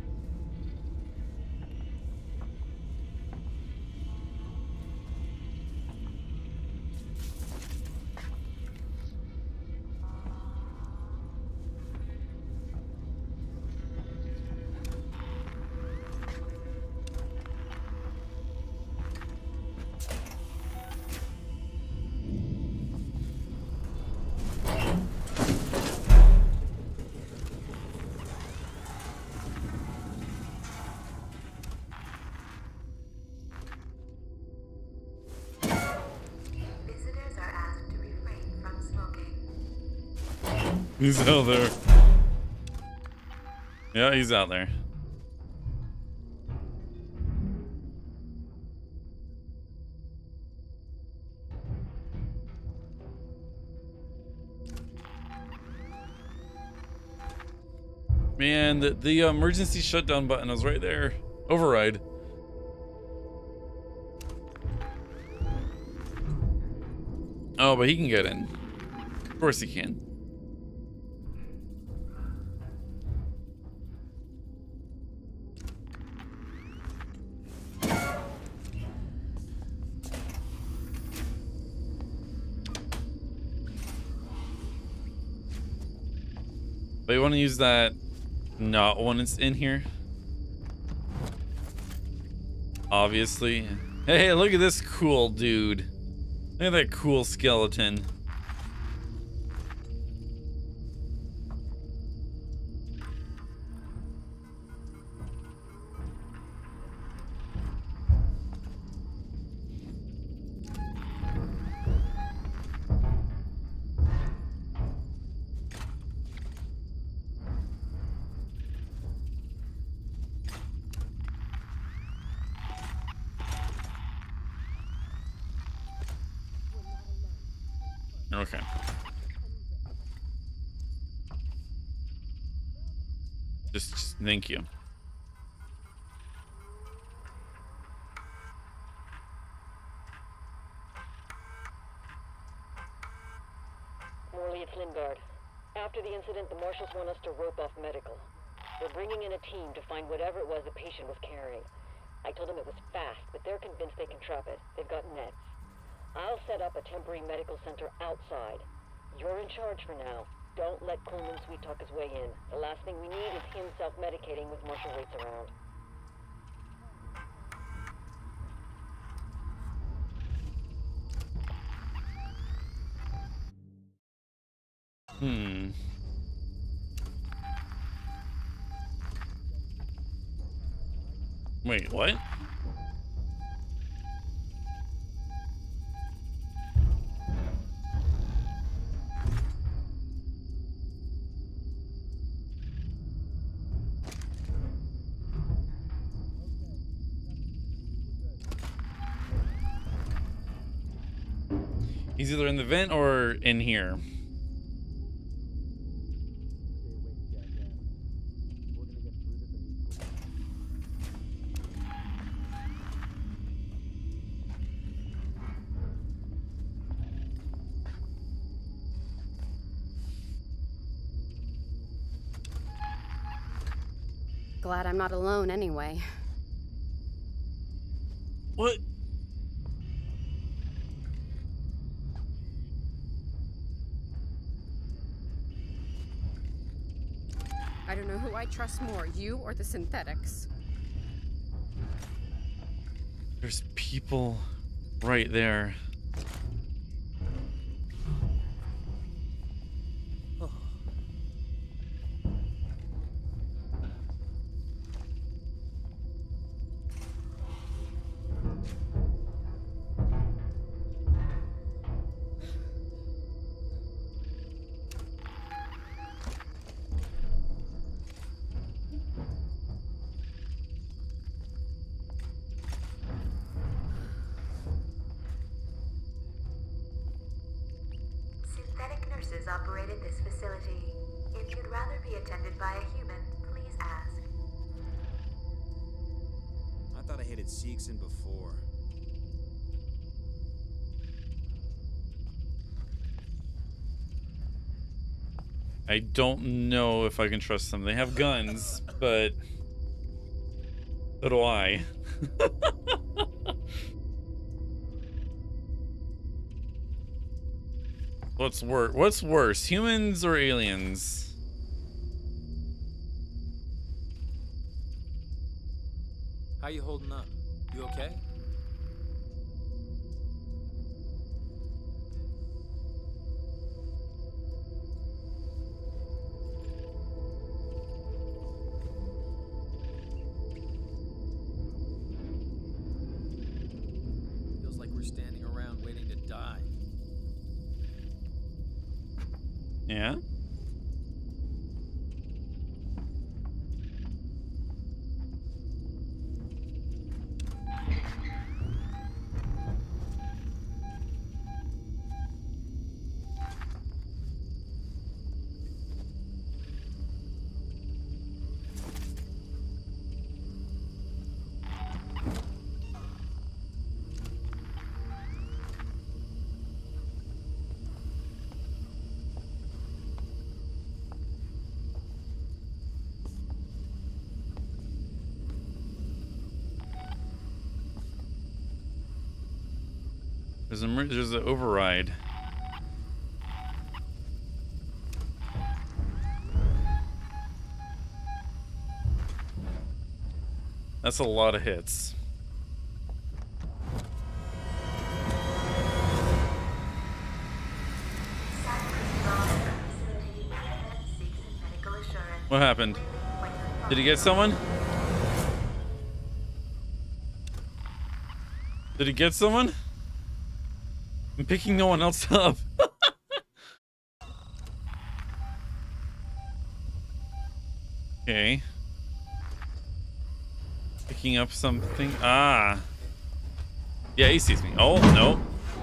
Visitors are asked to refrain from smoking. He's out there. Yeah, he's out there. Man, the emergency shutdown button was right there. Override. Oh, but he can get in. Of course he can. But you want to use that not when it's in here. Obviously. Hey, look at this cool dude. Look at that cool skeleton. Okay. Just thank you. Morley, it's Lingard. After the incident, the marshals want us to rope off medical. They're bringing in a team to find whatever it was the patient was carrying. I told them it was fast, but they're convinced they can trap it. They've got nets. I'll set up a temporary medical center outside. You're in charge for now. Don't let Coleman sweet talk his way in. The last thing we need is him self-medicating with Marshal Waits around. Wait, what? He's either in the vent or in here. Glad I'm not alone anyway. What? I don't know who I trust more, you or the synthetics. There's people right there. Synthetic nurses operated this facility. If you'd rather be attended by a human, please ask. I thought I hated Seegson before. I don't know if I can trust them. They have guns, but so do I. What's worse, humans or aliens? How you holding up? You okay? Feels like we're standing around waiting to die. Yeah? There's an override. That's a lot of hits. What happened? Did he get someone? Did he get someone? I'm picking no one else up. Okay. Picking up something. Ah. Yeah, he sees me. Oh, no.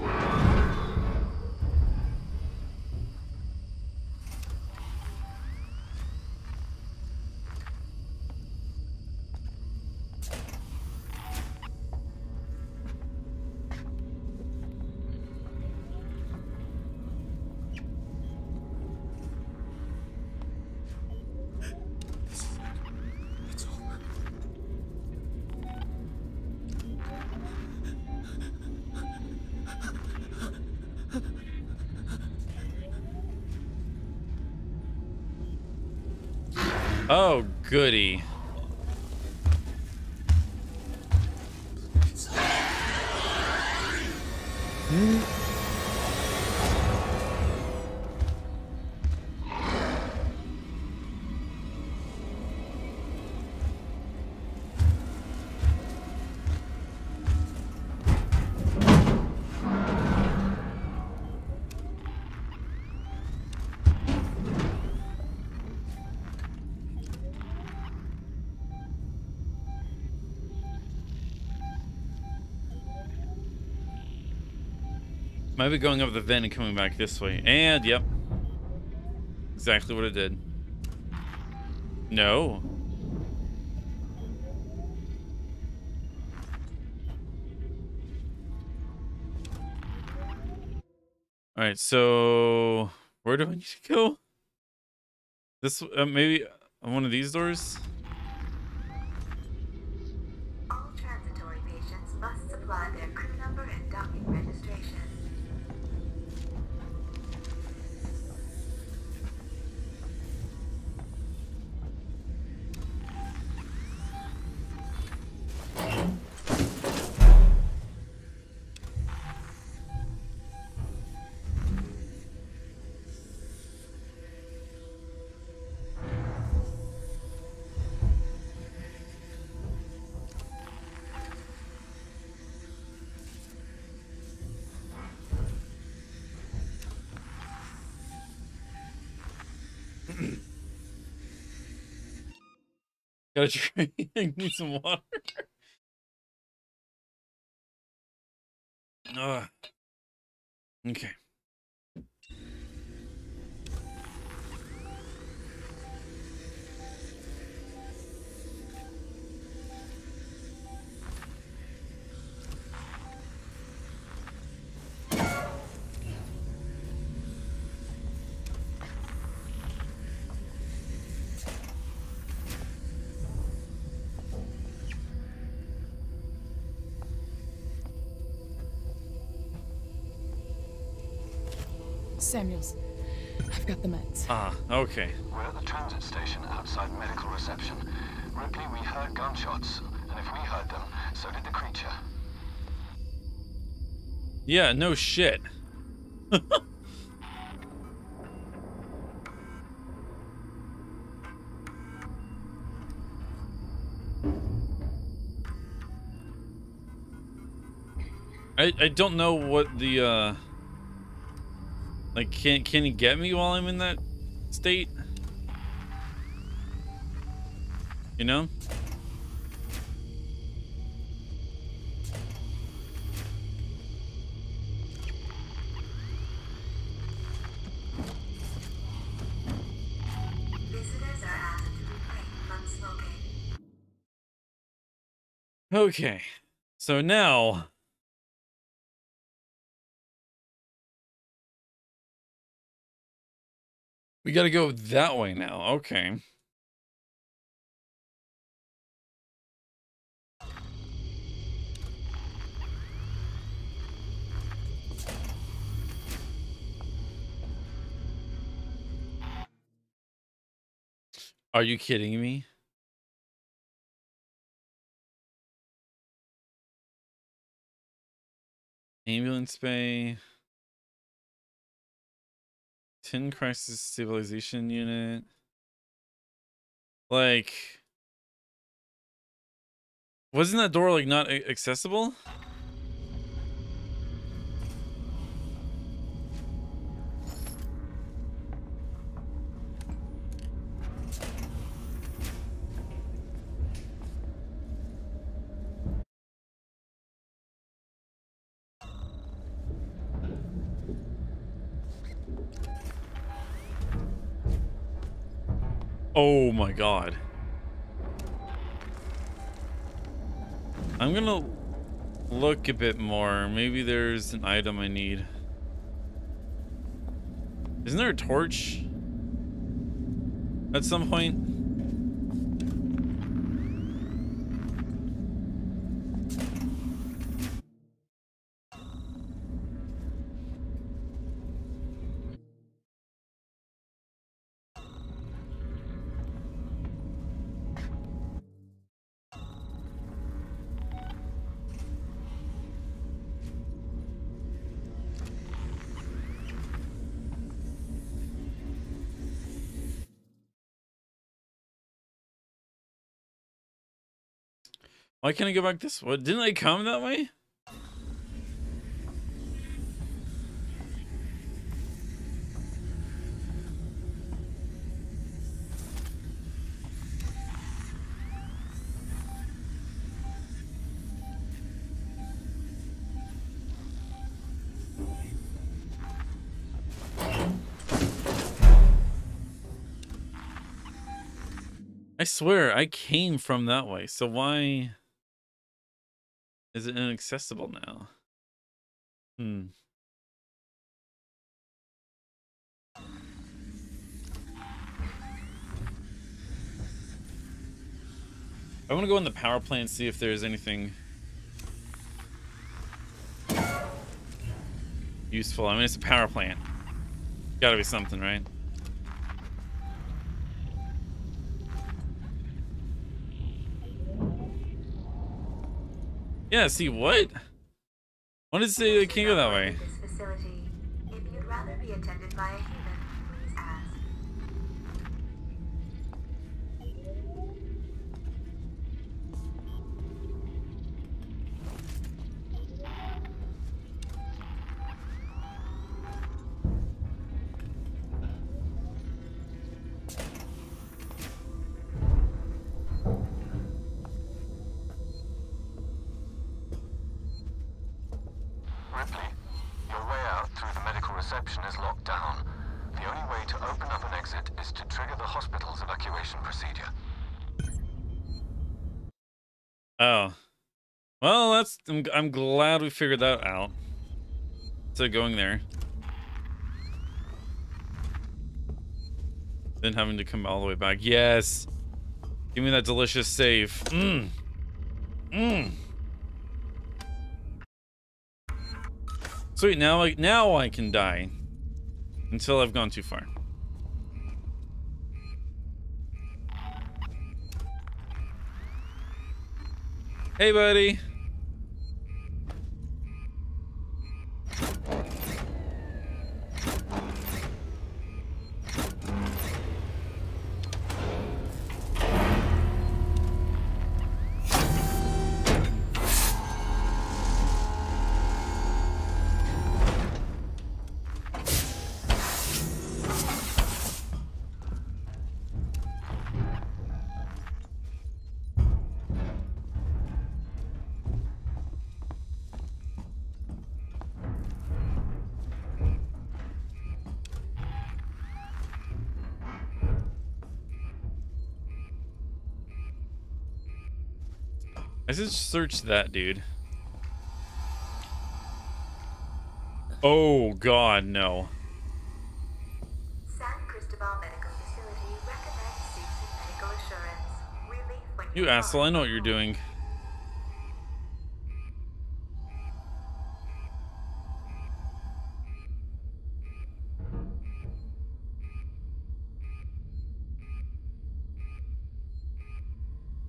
Oh, goody. Might be going up the vent and coming back this way. And, yep. Exactly what it did. No. Alright, so... Where do I need to go? This, maybe one of these doors? All transitory patients must supply their crew number and docking registration. Gotta drink. I need some water. Okay. Samuels, I've got the meds. Ah, okay. We're at the transit station outside medical reception. Ripley, we heard gunshots, and if we heard them, so did the creature. Yeah, no shit. I don't know what the like can he get me while I'm in that state? You know? Visitors are asked to refrain from smoking. Okay. So now we gotta go that way now. Okay. Are you kidding me? Ambulance bay. 10 crisis stabilization unit. Like, wasn't that door like not accessible? Oh my god. I'm gonna look a bit more. Maybe there's an item I need. Isn't there a torch at some point? Why can't I go back this way? Didn't I come that way? I swear I came from that way. So why is it inaccessible now? I want to go in the power plant and see if there's anything useful. I mean, it's a power plant. Gotta be something, right? Yeah, see what? Why did it say I can't go that way? This facility. If you'd rather be attended by a human, please ask. Ripley, your way out through the medical reception is locked down. The only way to open up an exit is to trigger the hospital's evacuation procedure. Oh. Well, that's... I'm glad we figured that out. So going there. Then having to come all the way back. Yes! Give me that delicious save. Mmm. Mmm. Sweet, now I can die. Until I've gone too far. Hey, buddy. I just searched that dude. Oh god, no. San Cristobal Medical Facility recommends seeking medical assurance. Relief when You asshole, I know what you're doing.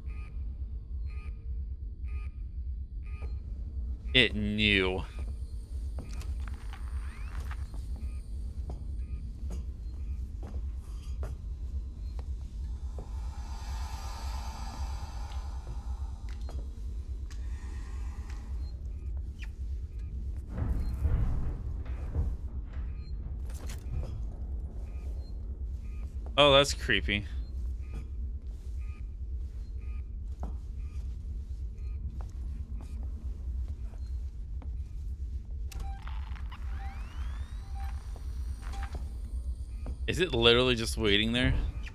It knew. Oh, that's creepy. Is it literally just waiting there?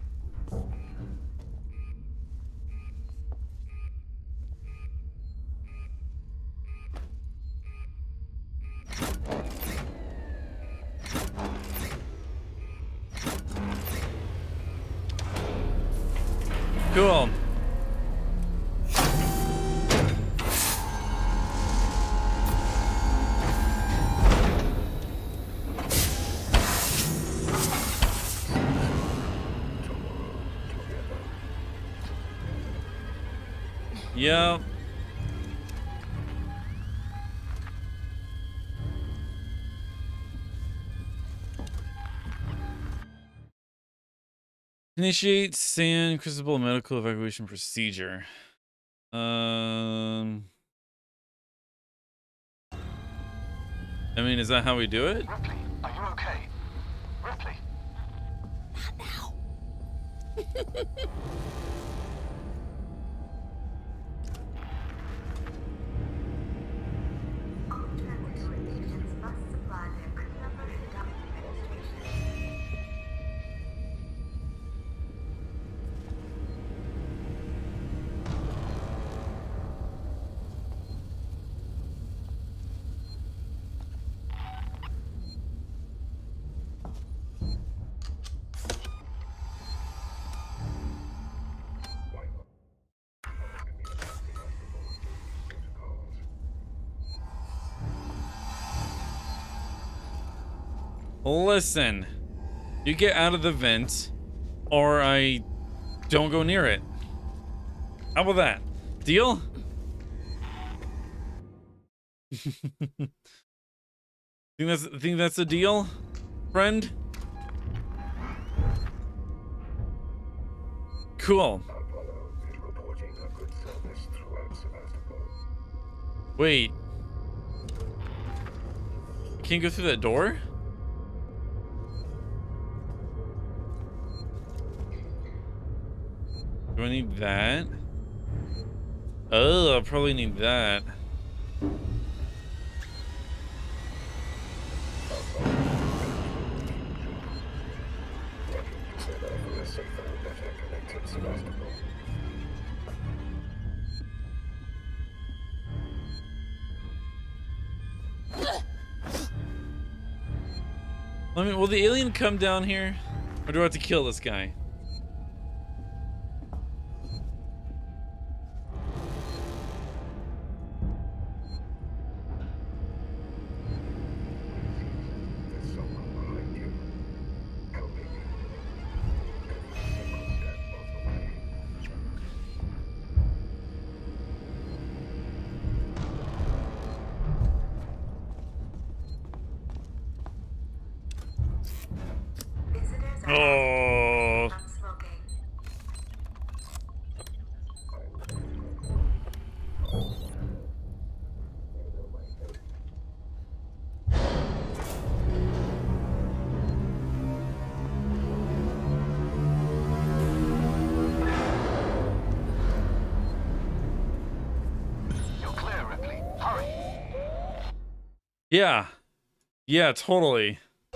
Cool. Yep. Initiate San Cristobal medical evacuation procedure. I mean, is that how we do it? Ripley, are you okay? Ripley? Not now. All transitory agents must supply their PIN number and document registration. Listen, you get out of the vent, or I don't go near it. How about that? Deal? Think that's a deal, friend? Cool. Wait. Can't go through that door? Do I need that? Oh, I'll probably need that. I mean, will the alien come down here? Or do I have to kill this guy? Visitors are Oh. from smoking. You're clear, Ripley. Hurry. Yeah. Yeah, totally.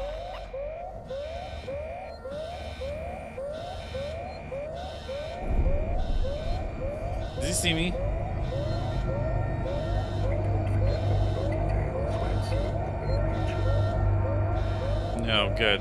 Does he see me? No, good.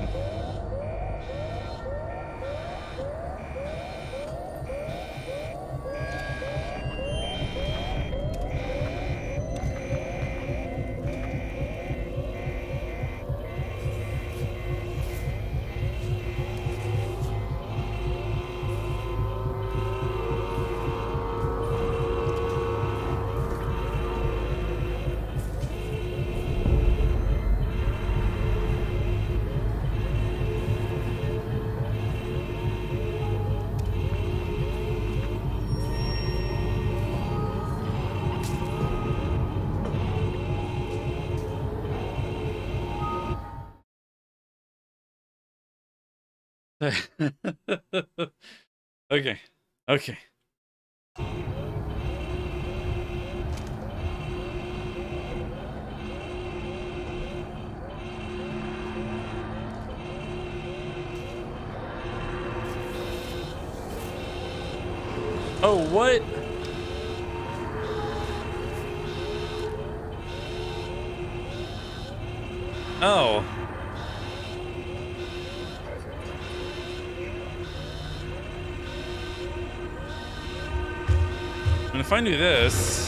Okay. Okay. Oh, what? Oh. And if I knew this...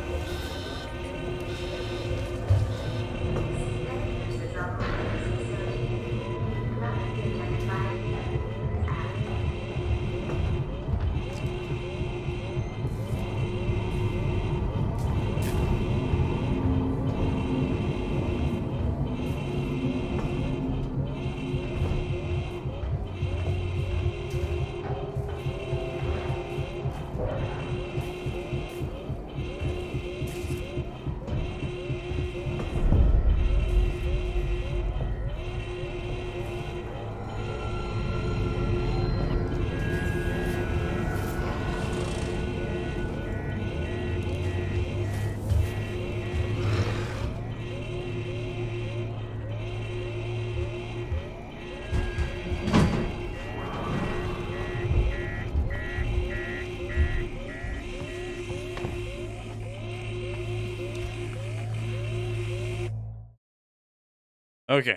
Okay.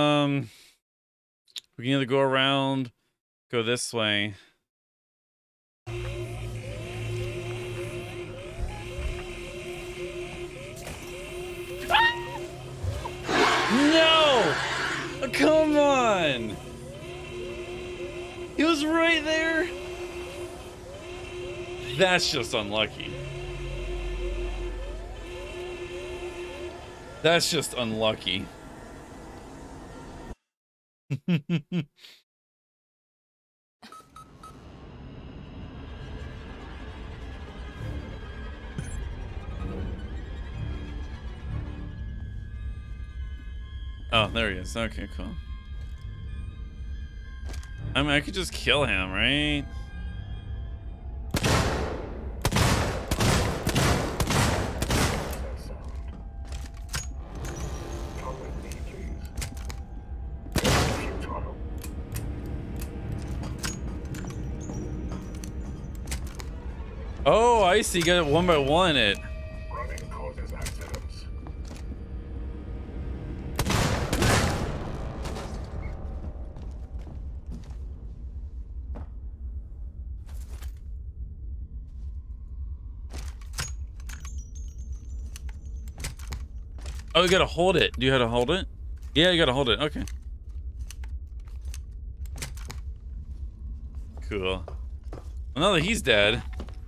We can either go around, go this way. No! Come on! He was right there. That's just unlucky. That's just unlucky. Oh, there he is. Okay, cool. I mean, I could just kill him, right? Oh, I see. Got it one by one. It. Oh, you gotta hold it. Do you have to hold it? Yeah, you gotta hold it. Okay. Cool. Well, now that he's dead.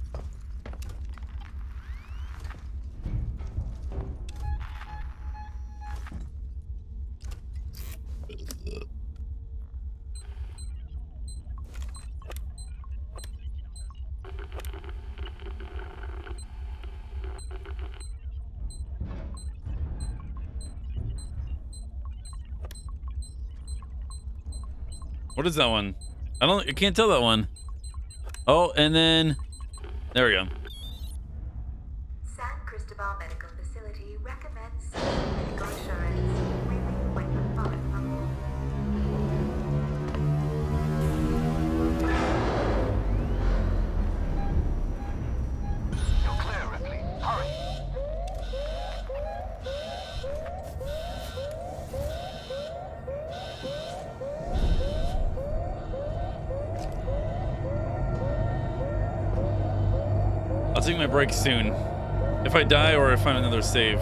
What is that one? I can't tell that one. Oh, and then there we go. San Cristobal Medical Facility recommends seeking medical assurance really when you're far from home. You're clear, Ripley. Hurry. I'll take my break soon. If I die or I find another save.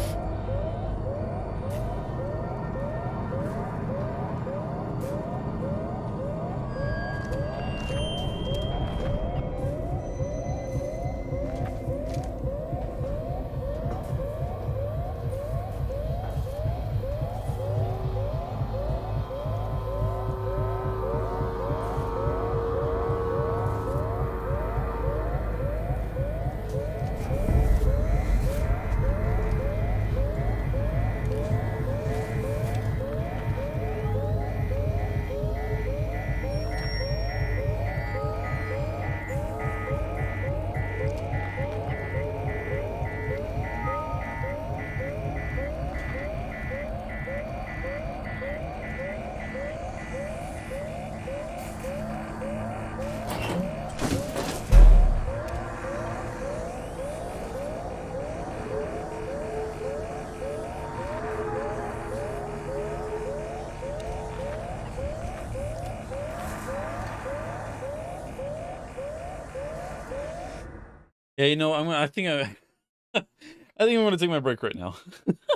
Yeah, you know, I think I think I'm gonna take my break right now.